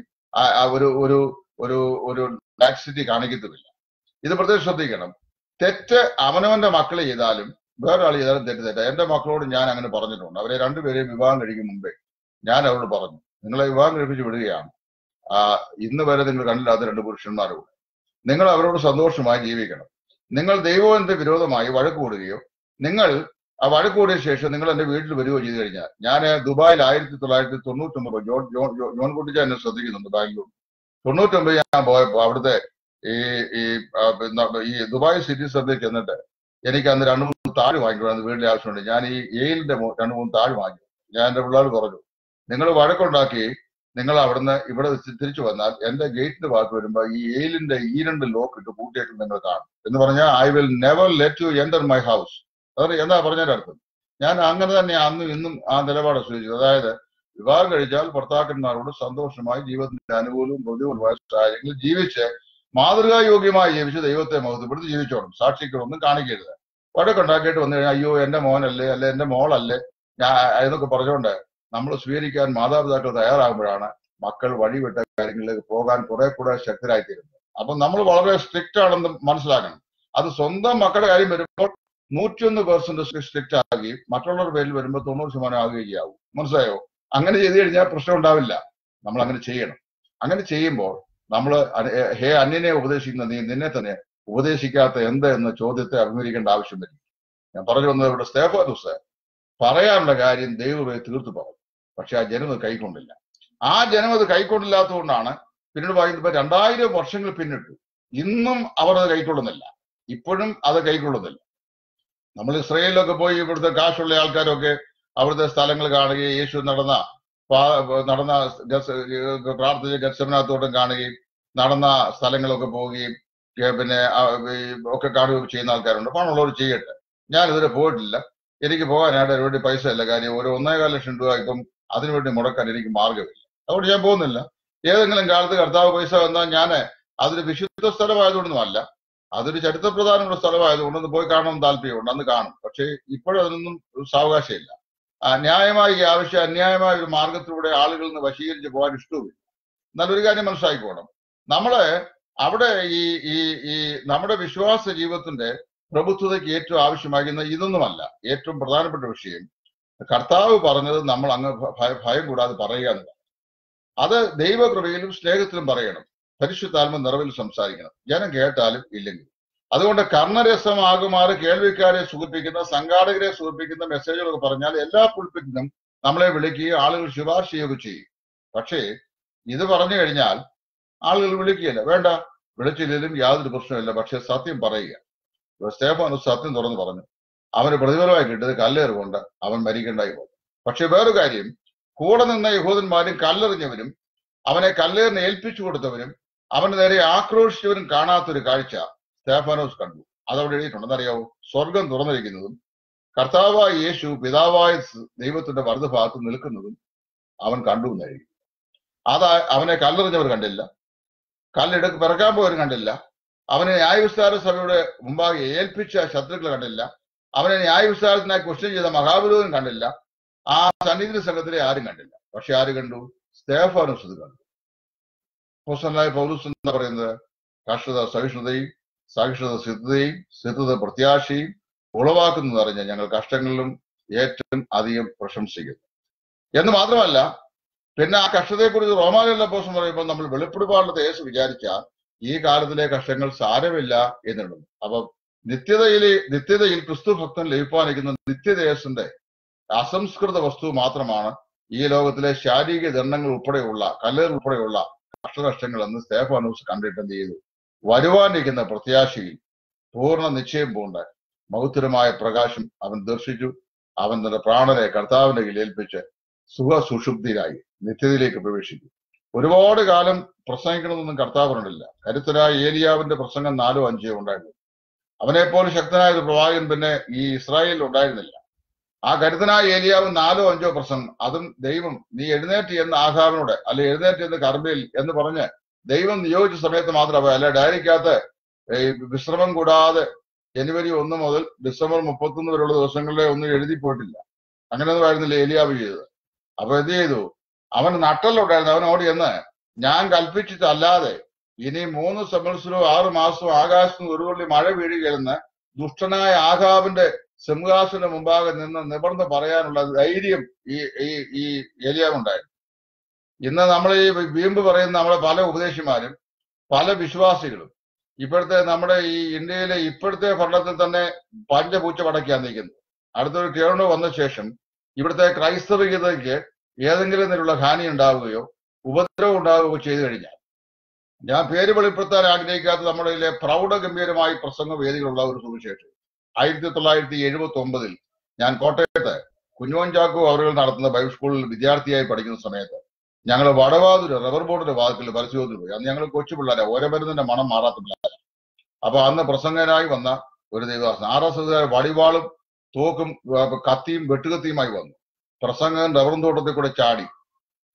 ഒരു ലാക്സിറ്റി കാണിക്കത്തുമില്ല. ഇത് പ്രത്യേകം ശ്രദ്ധിക്കണം. തെറ്റ് അവനവന്റെ മക്കൾ ചെയ്താലും വേറൊരാൾ ചെയ്താലും തെറ്റ്. എന്റെ മക്കളോട് ഞാൻ അങ്ങനെ പറഞ്ഞിട്ടുണ്ട്. അവരെ രണ്ടുപേരെയും വിവാഹം കഴിക്കും മുമ്പേ ഞാൻ അവരോട് പറഞ്ഞു, നിങ്ങളെ വിവാഹം കഴിപ്പിച്ച് വിടുകയാണ്, ഇന്ന് വരെ നിങ്ങൾ കണ്ടില്ലാത്ത 2 പുരുഷന്മാരോട് നിങ്ങൾ അവരോട് സന്തോഷമായി ജീവിക്കണം. നിങ്ങൾ ദൈവത്തിന്റെ വിരോധമായി വഴക്ക് കൂടുകയോ നിങ്ങൾ ആ വഴക്ക് കൂടിയ ശേഷം നിങ്ങൾ എന്റെ വീട്ടിൽ വരികയോ ചെയ്തു കഴിഞ്ഞാൽ, ഞാൻ ദുബായിൽ 1999 ജോൺ കുട്ടിച്ച എന്നെ ശ്രദ്ധിക്കുന്നുണ്ട്. ബാംഗ്ലൂർ 99 ഞാൻ പോയപ്പോ അവിടുത്തെ ഈ ദുബായ് സിറ്റി സെന്ററിൽ ചെന്നിട്ട് എനിക്ക് അന്ന് 2-3 താഴ് വാങ്ങിക്കണം, വീട്ടിലെ ആവശ്യമുണ്ട്. ഞാൻ ഈ എയിലിന്റെ 2-3 താഴ് വാങ്ങി. ഞാൻ എന്റെ പിള്ളേർ പറഞ്ഞു, നിങ്ങൾ വഴക്കുണ്ടാക്കി നിങ്ങൾ അവിടുന്ന് ഇവിടെ തിരിച്ചു വന്നാൽ എന്റെ ഗേറ്റിന്റെ ഭാഗത്ത് വരുമ്പോ ഈ എയിലിന്റെ ഈ 2 ലോക്ക് ഇട്ട് പൂട്ടിയേക്കും നിങ്ങൾ കാണും എന്ന് പറഞ്ഞാൽ I will never let you enter my house. അതായത് എന്താ പറഞ്ഞതിന്റെ അർത്ഥം? ഞാൻ അങ്ങനെ തന്നെ അന്നും ഇന്നും ആ നിലപാട് സ്വീകരിച്ചത്. അതായത് വിവാഹം കഴിച്ചാൽ ഭർത്താക്കന്മാരോട് സന്തോഷമായി ജീവിതത്തിന്റെ അനുകൂലവും പ്രതികൂലമായ സാഹചര്യങ്ങളിൽ ജീവിച്ച് മാതൃകായോഗ്യമായി ജീവിച്ച് ദൈവത്തെ മഹത്വപ്പെടുത്തി ജീവിച്ചോണം. സാക്ഷികളൊന്നും കാണിക്കരുത്. വഴക്കുണ്ടാക്കിയിട്ട് വന്നു കഴിഞ്ഞാൽ അയ്യോ എന്റെ മോനല്ലേ അല്ലെ എന്റെ മോളല്ലേ ഞാൻ എന്നൊക്കെ പറഞ്ഞുകൊണ്ട് നമ്മൾ സ്വീകരിക്കാൻ മാതാപിതാക്കൾ തയ്യാറാകുമ്പോഴാണ് മക്കൾ വഴിവിട്ട കാര്യങ്ങളിലേക്ക് പോകാൻ കുറെ കൂടെ ശക്തരായിത്തീരുന്നത്. അപ്പൊ നമ്മൾ വളരെ സ്ട്രിക്റ്റ് ആണെന്ന് മനസ്സിലാക്കണം. അത് സ്വന്തം മക്കളുടെ കാര്യം വരുമ്പോൾ 101% സ്ട്രിക്റ്റ് ആകുകയും മറ്റുള്ളവരുടെ പേരിൽ വരുമ്പോൾ 90% ആകുകയും ചെയ്യാവും. മനസ്സിലായോ? അങ്ങനെ ചെയ്തു കഴിഞ്ഞാൽ പ്രശ്നം ഉണ്ടാവില്ല. നമ്മൾ അങ്ങനെ ചെയ്യണം. അങ്ങനെ ചെയ്യുമ്പോൾ നമ്മൾ ഹേ അന്യനെ ഉപദേശിക്കുന്ന നീ നിന്നെ തന്നെ ഉപദേശിക്കാത്ത എന്ത് എന്ന ചോദ്യത്തെ അഭിമുഖീകരിക്കേണ്ട ആവശ്യം വരും. ഞാൻ പറഞ്ഞു വന്നത് ഇവിടെ സ്തേഫാനോസ് പറയാനുള്ള കാര്യം ദൈവമേ തീർത്തു പറഞ്ഞു. പക്ഷെ ആ ജനം അത് കൈക്കൊണ്ടില്ല. ആ ജനം അത് കൈക്കൊണ്ടില്ലാത്തതുകൊണ്ടാണ് പിന്നീട് പറയുന്നത് 2000 വർഷങ്ങൾ പിന്നിട്ടു ഇന്നും അവർ അത് കൈക്കൊള്ളുന്നില്ല. ഇപ്പോഴും അത് കൈക്കൊള്ളുന്നില്ല. നമ്മൾ ഇസ്രയേലിലൊക്കെ പോയി ഇവിടുത്തെ കാശുള്ള ആൾക്കാരൊക്കെ അവിടുത്തെ സ്ഥലങ്ങൾ കാണുകയും യേശു നടന്ന പ്രാർത്ഥിച്ച ഗത്സമനത്തോട്ടം കാണുകയും നടന്ന സ്ഥലങ്ങളൊക്കെ പോവുകയും പിന്നെ ഒക്കെ കാണുകയും ചെയ്യുന്ന ആൾക്കാരുണ്ട്. പണമുള്ളവർ ചെയ്യട്ടെ. ഞാൻ ഇതുവരെ പോയിട്ടില്ല. എനിക്ക് പോകാനായിട്ട് അതിനുവേണ്ടി പൈസ ഇല്ല. കാര്യം ഒരു 1.25 ലക്ഷം രൂപ ഇപ്പം അതിനുവേണ്ടി മുടക്കാൻ എനിക്ക് മാർഗമില്ല. അതുകൊണ്ട് ഞാൻ പോകുന്നില്ല. ഏതെങ്കിലും കാലത്ത് കർത്താവ് പൈസ വന്നാൽ ഞാൻ അതൊരു വിശുദ്ധ സ്ഥലമായതുകൊണ്ടൊന്നും അല്ല, അതൊരു ചരിത്ര പ്രധാനമുള്ള സ്ഥലമായതുകൊണ്ട് ഒന്ന് പോയി കാണണമെന്ന് താല്പര്യമുണ്ട്. അന്ന് കാണും. പക്ഷെ ഇപ്പോഴും അതിനൊന്നും സാവകാശമില്ല. ന്യായമായി ഈ ആവശ്യം അന്യായമായ ഒരു മാർഗത്തിലൂടെ ആളുകളിൽ നിന്ന് വശീകരിച്ച് പോകാൻ ഇഷ്ടവുമില്ല. എന്നാലൊരു കാര്യം മനസ്സിലാക്കിക്കോണം. നമ്മളെ അവിടെ ഈ ഈ ഈ നമ്മുടെ വിശ്വാസ ജീവിതത്തിന്റെ പ്രബുദ്ധതയ്ക്ക് ഏറ്റവും ആവശ്യമാകുന്ന ഇതൊന്നുമല്ല. ഏറ്റവും പ്രധാനപ്പെട്ട വിഷയം കർത്താവ് പറഞ്ഞത് നമ്മൾ അങ്ങ് ഭയം കൂടാതെ പറയുക എന്നതാണ്. അത് ദൈവകൃപയിലും സ്നേഹത്തിലും പറയണം. പരിശുദ്ധാത്മ നിറവിൽ സംസാരിക്കണം. ജനം കേട്ടാലും ഇല്ലെങ്കിൽ. അതുകൊണ്ട് കർണരസമാകുമാറ് കേൾവിക്കാരെ സുഖിപ്പിക്കുന്ന സംഘാടകരെ സുഖിപ്പിക്കുന്ന മെസ്സേജുകളൊക്കെ പറഞ്ഞാൽ എല്ലാ പുൾപിറ്റിനും നമ്മളെ വിളിക്കുകയും ആളുകൾ ശുപാർശ ചെയ്യുകയൊക്കെ ചെയ്യും. പക്ഷേ ഇത് പറഞ്ഞു കഴിഞ്ഞാൽ ആളുകൾ വിളിക്കുകയില്ല. വേണ്ട, വിളിച്ചില്ലെങ്കിലും യാതൊരു പ്രശ്നമില്ല. പക്ഷെ സത്യം പറയുക. സ്തേഫാനോസ് സത്യം തുറന്നു പറഞ്ഞു. അവന് പ്രതിഫലമായി കിട്ടിയത് കല്ലേറ് കൊണ്ട് അവൻ മരിക്കേണ്ടായി പോകും. പക്ഷെ വേറൊരു കാര്യം, കൂടെ നിന്ന യഹൂദന്മാരും കല്ലെറിഞ്ഞവരും അവനെ കല്ലേറിന് ഏൽപ്പിച്ചു കൊടുത്തവരും അവന് നേരെ ആക്രോശിച്ചവരും കാണാത്തൊരു കാഴ്ച സ്തേഫാനോസ് കണ്ടു. അതവിടെ എഴുതിയിട്ടുണ്ട്. എന്നറിയാവോ? സ്വർഗം തുറന്നിരിക്കുന്നതും കർത്താവായ യേശു പിതാവായ ദൈവത്തിന്റെ വലതുഭാഗത്ത് നിൽക്കുന്നതും അവൻ കണ്ടു എന്നായിരിക്കും. അവനെ കല്ലെറിഞ്ഞവർ കണ്ടില്ല, പിറക്കാൻ പോയവരും കണ്ടില്ല, അവനെ ന്യായവിസ്താര സഭയുടെ മുമ്പാകെ ഏൽപ്പിച്ച ശത്രുക്കൾ കണ്ടില്ല, അവനെ ന്യായവിസ്താരത്തിനായി ക്വസ്റ്റ്യൻ ചെയ്ത മഹാപുരോഹിതൻ കണ്ടില്ല, ആ സന്നിധി സംഘത്തിലെ ആരും കണ്ടില്ല. പക്ഷെ ആര് കണ്ടു? സ്തേഫാനോസ് ഇത് കണ്ടു. അപ്പോസ്തലനായ പൗലോസ് എന്താ പറയുന്നത്? കഷ്ടത സഹിഷ്ണുതയും സഹിഷ്ണുത സിദ്ധതയും സിദ്ധത പ്രത്യാശയും ഉളവാക്കുന്നതെന്ന് അറിഞ്ഞ ഞങ്ങൾ കഷ്ടങ്ങളിലും ഏറ്റവും അധികം പ്രശംസിക്കുന്നു എന്ന് മാത്രമല്ല, പിന്നെ ആ കഷ്ടതയെക്കുറിച്ച് റോമാനിലെ അപ്പോസ്തലൻ പറയുമ്പോൾ നമ്മൾ വെളിപ്പെടുപ്പാടുള്ള യേശു വിചാരിച്ചാൽ ഈ കാലത്തിലെ കഷ്ടങ്ങൾ സാരമില്ല എന്നുള്ളത്. അപ്പൊ നിത്യതയിൽ ക്രിസ്തു ഭക്തൻ ലഭിപ്പാനിരിക്കുന്ന നിത്യദേശന്റെ അസംസ്കൃത വസ്തു മാത്രമാണ് ഈ ലോകത്തിലെ ശാരീരിക ദണ്ഡങ്ങൾ ഉൾപ്പെടെയുള്ള കല്ലേർ ഉൾപ്പെടെയുള്ള കഷ്ടനഷ്ടങ്ങൾ എന്ന് സ്തേഫാനോസ് കണ്ടിട്ട് എന്ത് ചെയ്തു? വരുവാനിരിക്കുന്ന പ്രത്യാശയിൽ പൂർണ്ണ നിശ്ചയം പൂണ്ട് മഹുത്തരമായ പ്രകാശം അവൻ ദർശിച്ചു. അവൻ തന്റെ പ്രാണനെ കർത്താവിന്റെ കയ്യിൽ ഏൽപ്പിച്ച് സുഖസുഷുപ്തിയിലായി നിത്യതയിലേക്ക് പ്രവേശിച്ചു. ഒരുപാട് കാലം പ്രസംഗിക്കണമെന്നൊന്നും കർത്താവ് പറഞ്ഞില്ല. കരുത്തരായ ഏലിയാവിന്റെ പ്രസംഗം 4 5 ഉണ്ടായിരുന്നു. അവനെപ്പോലെ ശക്തനായ ഒരു പ്രവാചകൻ പിന്നെ ഈ ഇസ്രായേലിൽ ഉണ്ടായിരുന്നില്ല. ആ കരുത്തനായ ഏലിയാവ് 4 5 പ്രസംഗം, അതും ദൈവം നീ എഴുന്നേറ്റ് എന്ന് ആഹാബിനോട് അല്ലെ എഴുന്നേറ്റ് എന്ന് കർമ്മയിൽ എന്ന് പറഞ്ഞ് ദൈവം നിയോഗിച്ച സമയത്ത് മാത്രമേ, അല്ലെ ഡയറിക്കകത്ത് വിശ്രമം കൂടാതെ ജനുവരി 1 മുതൽ ഡിസംബർ 31 വരെയുള്ള ദിവസങ്ങളിലെ ഒന്നും എഴുതി പോയിട്ടില്ല. അങ്ങനെയൊന്നും ആയിരുന്നില്ല ഏലിയാവ് ചെയ്തത്. അപ്പൊ എന്ത് ചെയ്തു? അവൻ നട്ടലുണ്ടായിരുന്നു. അവൻ ഓടി എന്ന് ഞാൻ കൽപ്പിച്ചിട്ടല്ലാതെ ഇനി 3 സംവത്സരവും 6 മാസവും ആകാശത്ത് ഒരു തുള്ളി മഴ വീഴുകയെന്ന് ദുഷ്ടനായ ആഹാബിന്റെ സിംഹാസന മുമ്പാകെ നിന്ന് നിവർന്ന് പറയാനുള്ള ധൈര്യം ഈ ഏലിയാവുണ്ടായിരുന്നു. ഇന്ന് നമ്മൾ ഈ വീമ്പ് പറയുന്ന നമ്മളെ പല ഉപദേശിമാരും പല വിശ്വാസികളും ഇപ്പോഴത്തെ നമ്മുടെ ഈ ഇന്ത്യയിലെ ഇപ്പോഴത്തെ ഭരണത്തിൽ തന്നെ പഞ്ചപൂച്ച പടക്കാൻ നിൽക്കുന്നു. അടുത്തൊരു ടേൺ വന്ന ശേഷം ഇവിടുത്തെ ക്രൈസ്തവികതയ്ക്ക് ഏതെങ്കിലും തരത്തിലുള്ള ഹാനി ഉണ്ടാവുകയോ ഉപദ്രവം ഉണ്ടാവുകയോ ചെയ്തു കഴിഞ്ഞാൽ, ഞാൻ പേര് വെളിപ്പെടുത്താൻ ആഗ്രഹിക്കാത്ത നമ്മുടെ പ്രൗഢഗംഭീരമായി പ്രസംഗ വേദികളുള്ള ഒരു സുവിശേഷം 1979 ഞാൻ കോട്ടയത്ത് കുഞ്ഞോൻ ചാക്കോ അവർ നടത്തുന്ന ബൈബിൾ സ്കൂളിൽ വിദ്യാർത്ഥിയായി പഠിക്കുന്ന സമയത്ത് ഞങ്ങൾ വടവാതൂര് റബ്ബർ ബോർഡിന്റെ വാതിൽ പരസ്യത്തിൽ പോയി. അന്ന് ഞങ്ങൾ കൊച്ചു പിള്ളേരെ ഓരമരുന്നിന്റെ മണം മാറാത്ത പിള്ളേരെ. അപ്പൊ അന്ന് പ്രസംഗനായി വന്ന ഒരു ദൈവദാസൻ RSS വടിവാളും തോക്കും കത്തിയും വെട്ടുകത്തിയുമായി വന്നു. പ്രസംഗൻ റബ്ബർ തോട്ടത്തിൽ കൂടെ ചാടി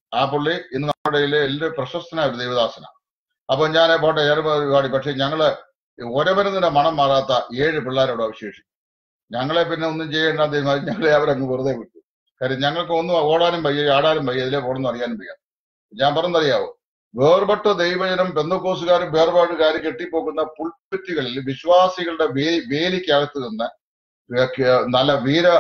ആ പുള്ളി ഇന്ന് നമ്മുടെ എല്ലാവരും പ്രശസ്തനായ ഒരു ദേവദാസനാണ്. അപ്പൊ ഞാൻ പോട്ടെ ഏറുപാടി, പക്ഷെ ഞങ്ങള് ഒരമരുന്നിന്റെ മണം മാറാത്ത 7 പിള്ളേരോട് അവശേഷിച്ചു. ഞങ്ങളെ പിന്നെ ഒന്നും ചെയ്യേണ്ട തീരുമാനിച്ചു. ഞങ്ങളെ അവരങ്ങ് വെറുതെ വിട്ടു. കാര്യം ഞങ്ങൾക്ക് ഒന്നും ഓടാനും വയ്യ, ആടാനും വയ്യ, ഇതിലെ പോകണമെന്ന് അറിയാനും വയ്യ. ഞാൻ പറഞ്ഞറിയാവോ, വേർപെട്ട ദൈവജനം പെന്തക്കോസുകാരും വേർപാടുകാരും കെട്ടിപ്പോകുന്ന പുൽപ്പറ്റുകളിൽ വിശ്വാസികളുടെ വേലിക്കകത്ത് നിന്ന് നല്ല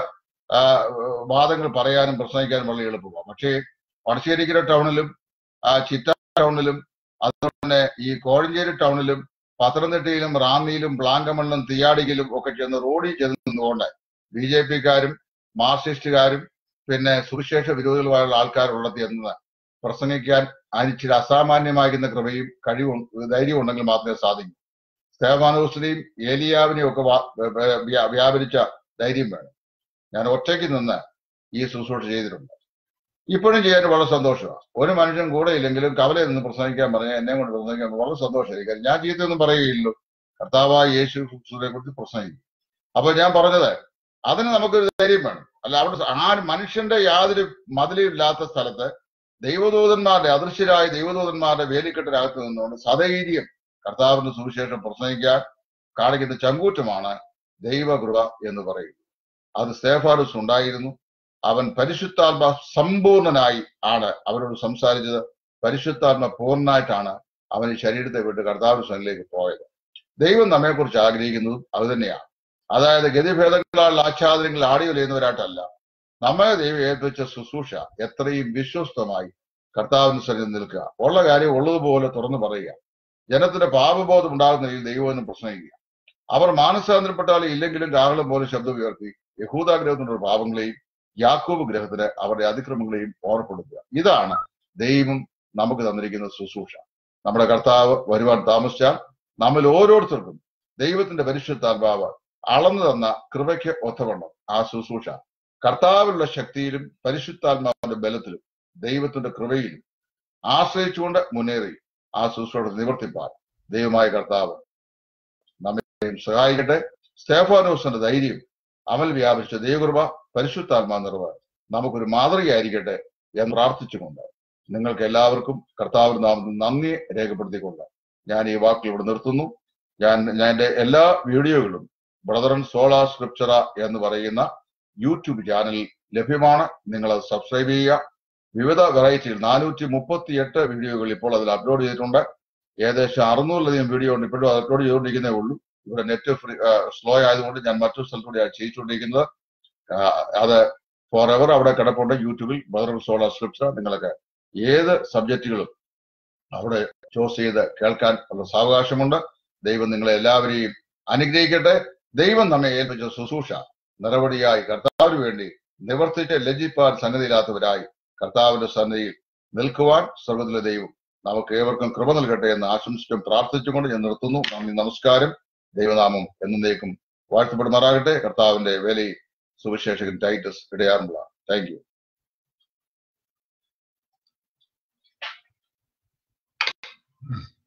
വാദങ്ങൾ പറയാനും പ്രസംഗിക്കാനും വളരെ എളുപ്പമാണ്. പക്ഷേ വടശ്ശേരിക്കര ടൗണിലും ചിറ്റ ടൗണിലും അതുപോലെ തന്നെ ഈ കോഴഞ്ചേരി ടൗണിലും പത്തനംതിട്ടയിലും റാന്നിയിലും പ്ലാങ്കമണ്ണിലും തീയാടിയിലും ഒക്കെ ചെന്ന് റോഡിൽ ചെന്നുകൊണ്ട് BJP-ക്കാരും മാർക്സിസ്റ്റുകാരും പിന്നെ സുവിശേഷ വിരോധികളുമായുള്ള ആൾക്കാരുള്ളത് എന്ന് പ്രസംഗിക്കാൻ അതിച്ചിരി അസാമാന്യമാകുന്ന കൃപയും കഴിവും ധൈര്യവും ഉണ്ടെങ്കിൽ മാത്രമേ സാധിക്കൂ. സ്തേഫാനോസിനെയും ഏലിയാവിനെയും ഒക്കെ വ്യാപരിച്ച ധൈര്യം വേണം. ഞാൻ ഒറ്റയ്ക്ക് നിന്ന് ഈ ശുശ്രൂഷ ചെയ്തിട്ടുണ്ട്. ഇപ്പോഴും ചെയ്യാൻ വളരെ സന്തോഷമാണ്. ഒരു മനുഷ്യൻ കൂടെ ഇല്ലെങ്കിലും കവലയിൽ നിന്ന് പ്രസംഗിക്കാൻ പറഞ്ഞാൽ എന്നെ കൊണ്ട് പ്രസംഗിക്കാൻ വളരെ സന്തോഷമായിരിക്കും. ഞാൻ ചീത്തയൊന്നും പറയുകയില്ലല്ലോ, കർത്താവായ യേശു ക്രിസ്തുവിനെ കുറിച്ച് പ്രസംഗിക്കും. അപ്പൊ ഞാൻ പറഞ്ഞത് അതിന് നമുക്കൊരു ധൈര്യം വേണം. അല്ല, അവിടെ മനുഷ്യന്റെ യാതൊരു മതിലും ഇല്ലാത്ത സ്ഥലത്ത് ദൈവദൂതന്മാരുടെ അദൃശ്യരായ ദൈവദൂതന്മാരുടെ വേലിക്കെട്ടിനകത്ത് നിന്നുകൊണ്ട് സധൈര്യം കർത്താവിന്റെ സുവിശേഷം പ്രസംഗിക്കാൻ കാണിക്കുന്ന ചങ്കൂറ്റമാണ് ദൈവകൃപ എന്ന് പറയുന്നത്. അത് സ്തേഫാനോസ് ഉണ്ടായിരുന്നു. അവൻ പരിശുദ്ധാത്മ സമ്പൂർണനായി ആണ് അവരോട് സംസാരിച്ചത്. പരിശുദ്ധാത്മ പൂർണ്ണനായിട്ടാണ് അവൻ ഈ ശരീരത്തെ വിട്ട് കർത്താവിന്റെ സന്നിധിയിലേക്ക് പോയത്. ദൈവം നമ്മെക്കുറിച്ച് ആഗ്രഹിക്കുന്നതും അത് തന്നെയാണ്. അതായത് ഗതിഭേദങ്ങളാൽ ആച്ഛാദനങ്ങൾ ആടിയുലയുന്നവരായിട്ടല്ല, നമ്മെ ദൈവം ഏൽപ്പിച്ച ശുശ്രൂഷ എത്രയും വിശ്വസ്തമായി കർത്താവിന്റെ സന്നിധിയിൽ നിൽക്കുക, ഉള്ള കാര്യം ഉള്ളതുപോലെ തുറന്നു പറയുക, ജനത്തിന്റെ പാപബോധം ഉണ്ടാകുന്ന രീതിയിൽ ദൈവമെന്ന് പ്രസംഗിക്കുക. അവർ മാനസാന്തരപ്പെട്ടാലും ഇല്ലെങ്കിലും കാഹളം പോലെ ശബ്ദം ഉയർത്തി യഹൂദാഗ്രഹത്തിനുള്ള പാപങ്ങളെയും യാക്കോബ് ഗ്രഹത്തിന് അവരുടെ അതിക്രമങ്ങളെയും ഓർപ്പെടുത്തുക. ഇതാണ് ദൈവം നമുക്ക് തന്നിരിക്കുന്ന ശുശ്രൂഷ. നമ്മുടെ കർത്താവ് വരുവാൻ താമസിച്ചാൽ നമ്മൾ ഓരോരുത്തർക്കും ദൈവത്തിന്റെ പരിശുദ്ധാത്മാവ് അളന്നു തന്ന കൃപയ്ക്ക് ഒത്തവണ്ണം ആ ശുശ്രൂഷ കർത്താവിലുള്ള ശക്തിയിലും പരിശുദ്ധാത്മാവിന്റെ ബലത്തിലും ദൈവത്തിന്റെ കൃപയിലും ആശ്രയിച്ചുകൊണ്ട് മുന്നേറി ആ ശുശ്രൂഷ നിവർത്തിപ്പാൻ ദൈവമായ കർത്താവ് നമ്മെ സഹായിക്കട്ടെ. സ്തേഫാനോസിന്റെ ധൈര്യം, അമൽ വ്യാപിച്ച ദൈവകൃപ, പരിശുദ്ധാത്മാ നിറവ് നമുക്കൊരു മാതൃകയായിരിക്കട്ടെ എന്ന് പ്രാർത്ഥിച്ചുകൊണ്ട് നിങ്ങൾക്ക് എല്ലാവർക്കും കർത്താവിന്റെ നാമത്തിൽ നന്ദി രേഖപ്പെടുത്തിക്കൊണ്ട് ഞാൻ ഈ വാക്കുകൾ ഇവിടെ നിർത്തുന്നു. ഞാൻ എന്റെ എല്ലാ വീഡിയോകളും ബ്രദറൻ സോളാ സ്ക്രിപ്ചറ എന്ന് പറയുന്ന യൂട്യൂബ് ചാനലിൽ ലഭ്യമാണ്. നിങ്ങൾ അത് സബ്സ്ക്രൈബ് ചെയ്യുക. വിവിധ വെറൈറ്റിയിൽ 438 വീഡിയോകൾ ഇപ്പോൾ അതിൽ അപ്ലോഡ് ചെയ്തിട്ടുണ്ട്. ഏകദേശം 600-ലധികം വീഡിയോ ഉണ്ട്. ഇപ്പോഴും അത് അപ്ലോഡ് ചെയ്തുകൊണ്ടിരിക്കുന്നേ ഉള്ളൂ. ഇവിടെ നെറ്റ് സ്ലോ ആയതുകൊണ്ട് ഞാൻ മറ്റൊരു സ്ഥലത്തൂടെയാണ് ചെയ്യിച്ചുകൊണ്ടിരിക്കുന്നത്. അത് ഫോർ എവർ അവിടെ കിടപ്പുണ്ട് യൂട്യൂബിൽ ബ്രദറൻ സോളാ സ്ക്രിപ്ചറ. നിങ്ങൾക്ക് ഏത് സബ്ജക്റ്റുകളും അവിടെ ചോസ് ചെയ്ത് കേൾക്കാൻ ഉള്ള സാവകാശമുണ്ട്. ദൈവം നിങ്ങളെ എല്ലാവരെയും അനുഗ്രഹിക്കട്ടെ. ദൈവം നമ്മെ ഏൽപ്പിച്ച ശുശ്രൂഷ നിറവടിയായി കർത്താവിന് വേണ്ടി നിവർത്തിച്ച് ലജ്ജിപ്പാൻ സന്നദ്ധയില്ലാത്തവരായി കർത്താവിന്റെ സന്നിധിയിൽ നിൽക്കുവാൻ സ്വർഗ്ഗത്തിലെ ദൈവം നമുക്ക് ഏവർക്കും കൃപ നൽകട്ടെ എന്ന് ആശംസിച്ചും പ്രാർത്ഥിച്ചുകൊണ്ട് ഞാൻ നിർത്തുന്നു. നന്ദി, നമസ്കാരം. ദൈവനാമം എന്നേക്കും വാഴ്ത്തപ്പെടുമാറാകട്ടെ. കർത്താവിന്റെ വേലയിൽ സുവിശേഷകൻ ടൈറ്റസ് ഇടയാറുള്ള. Thank you.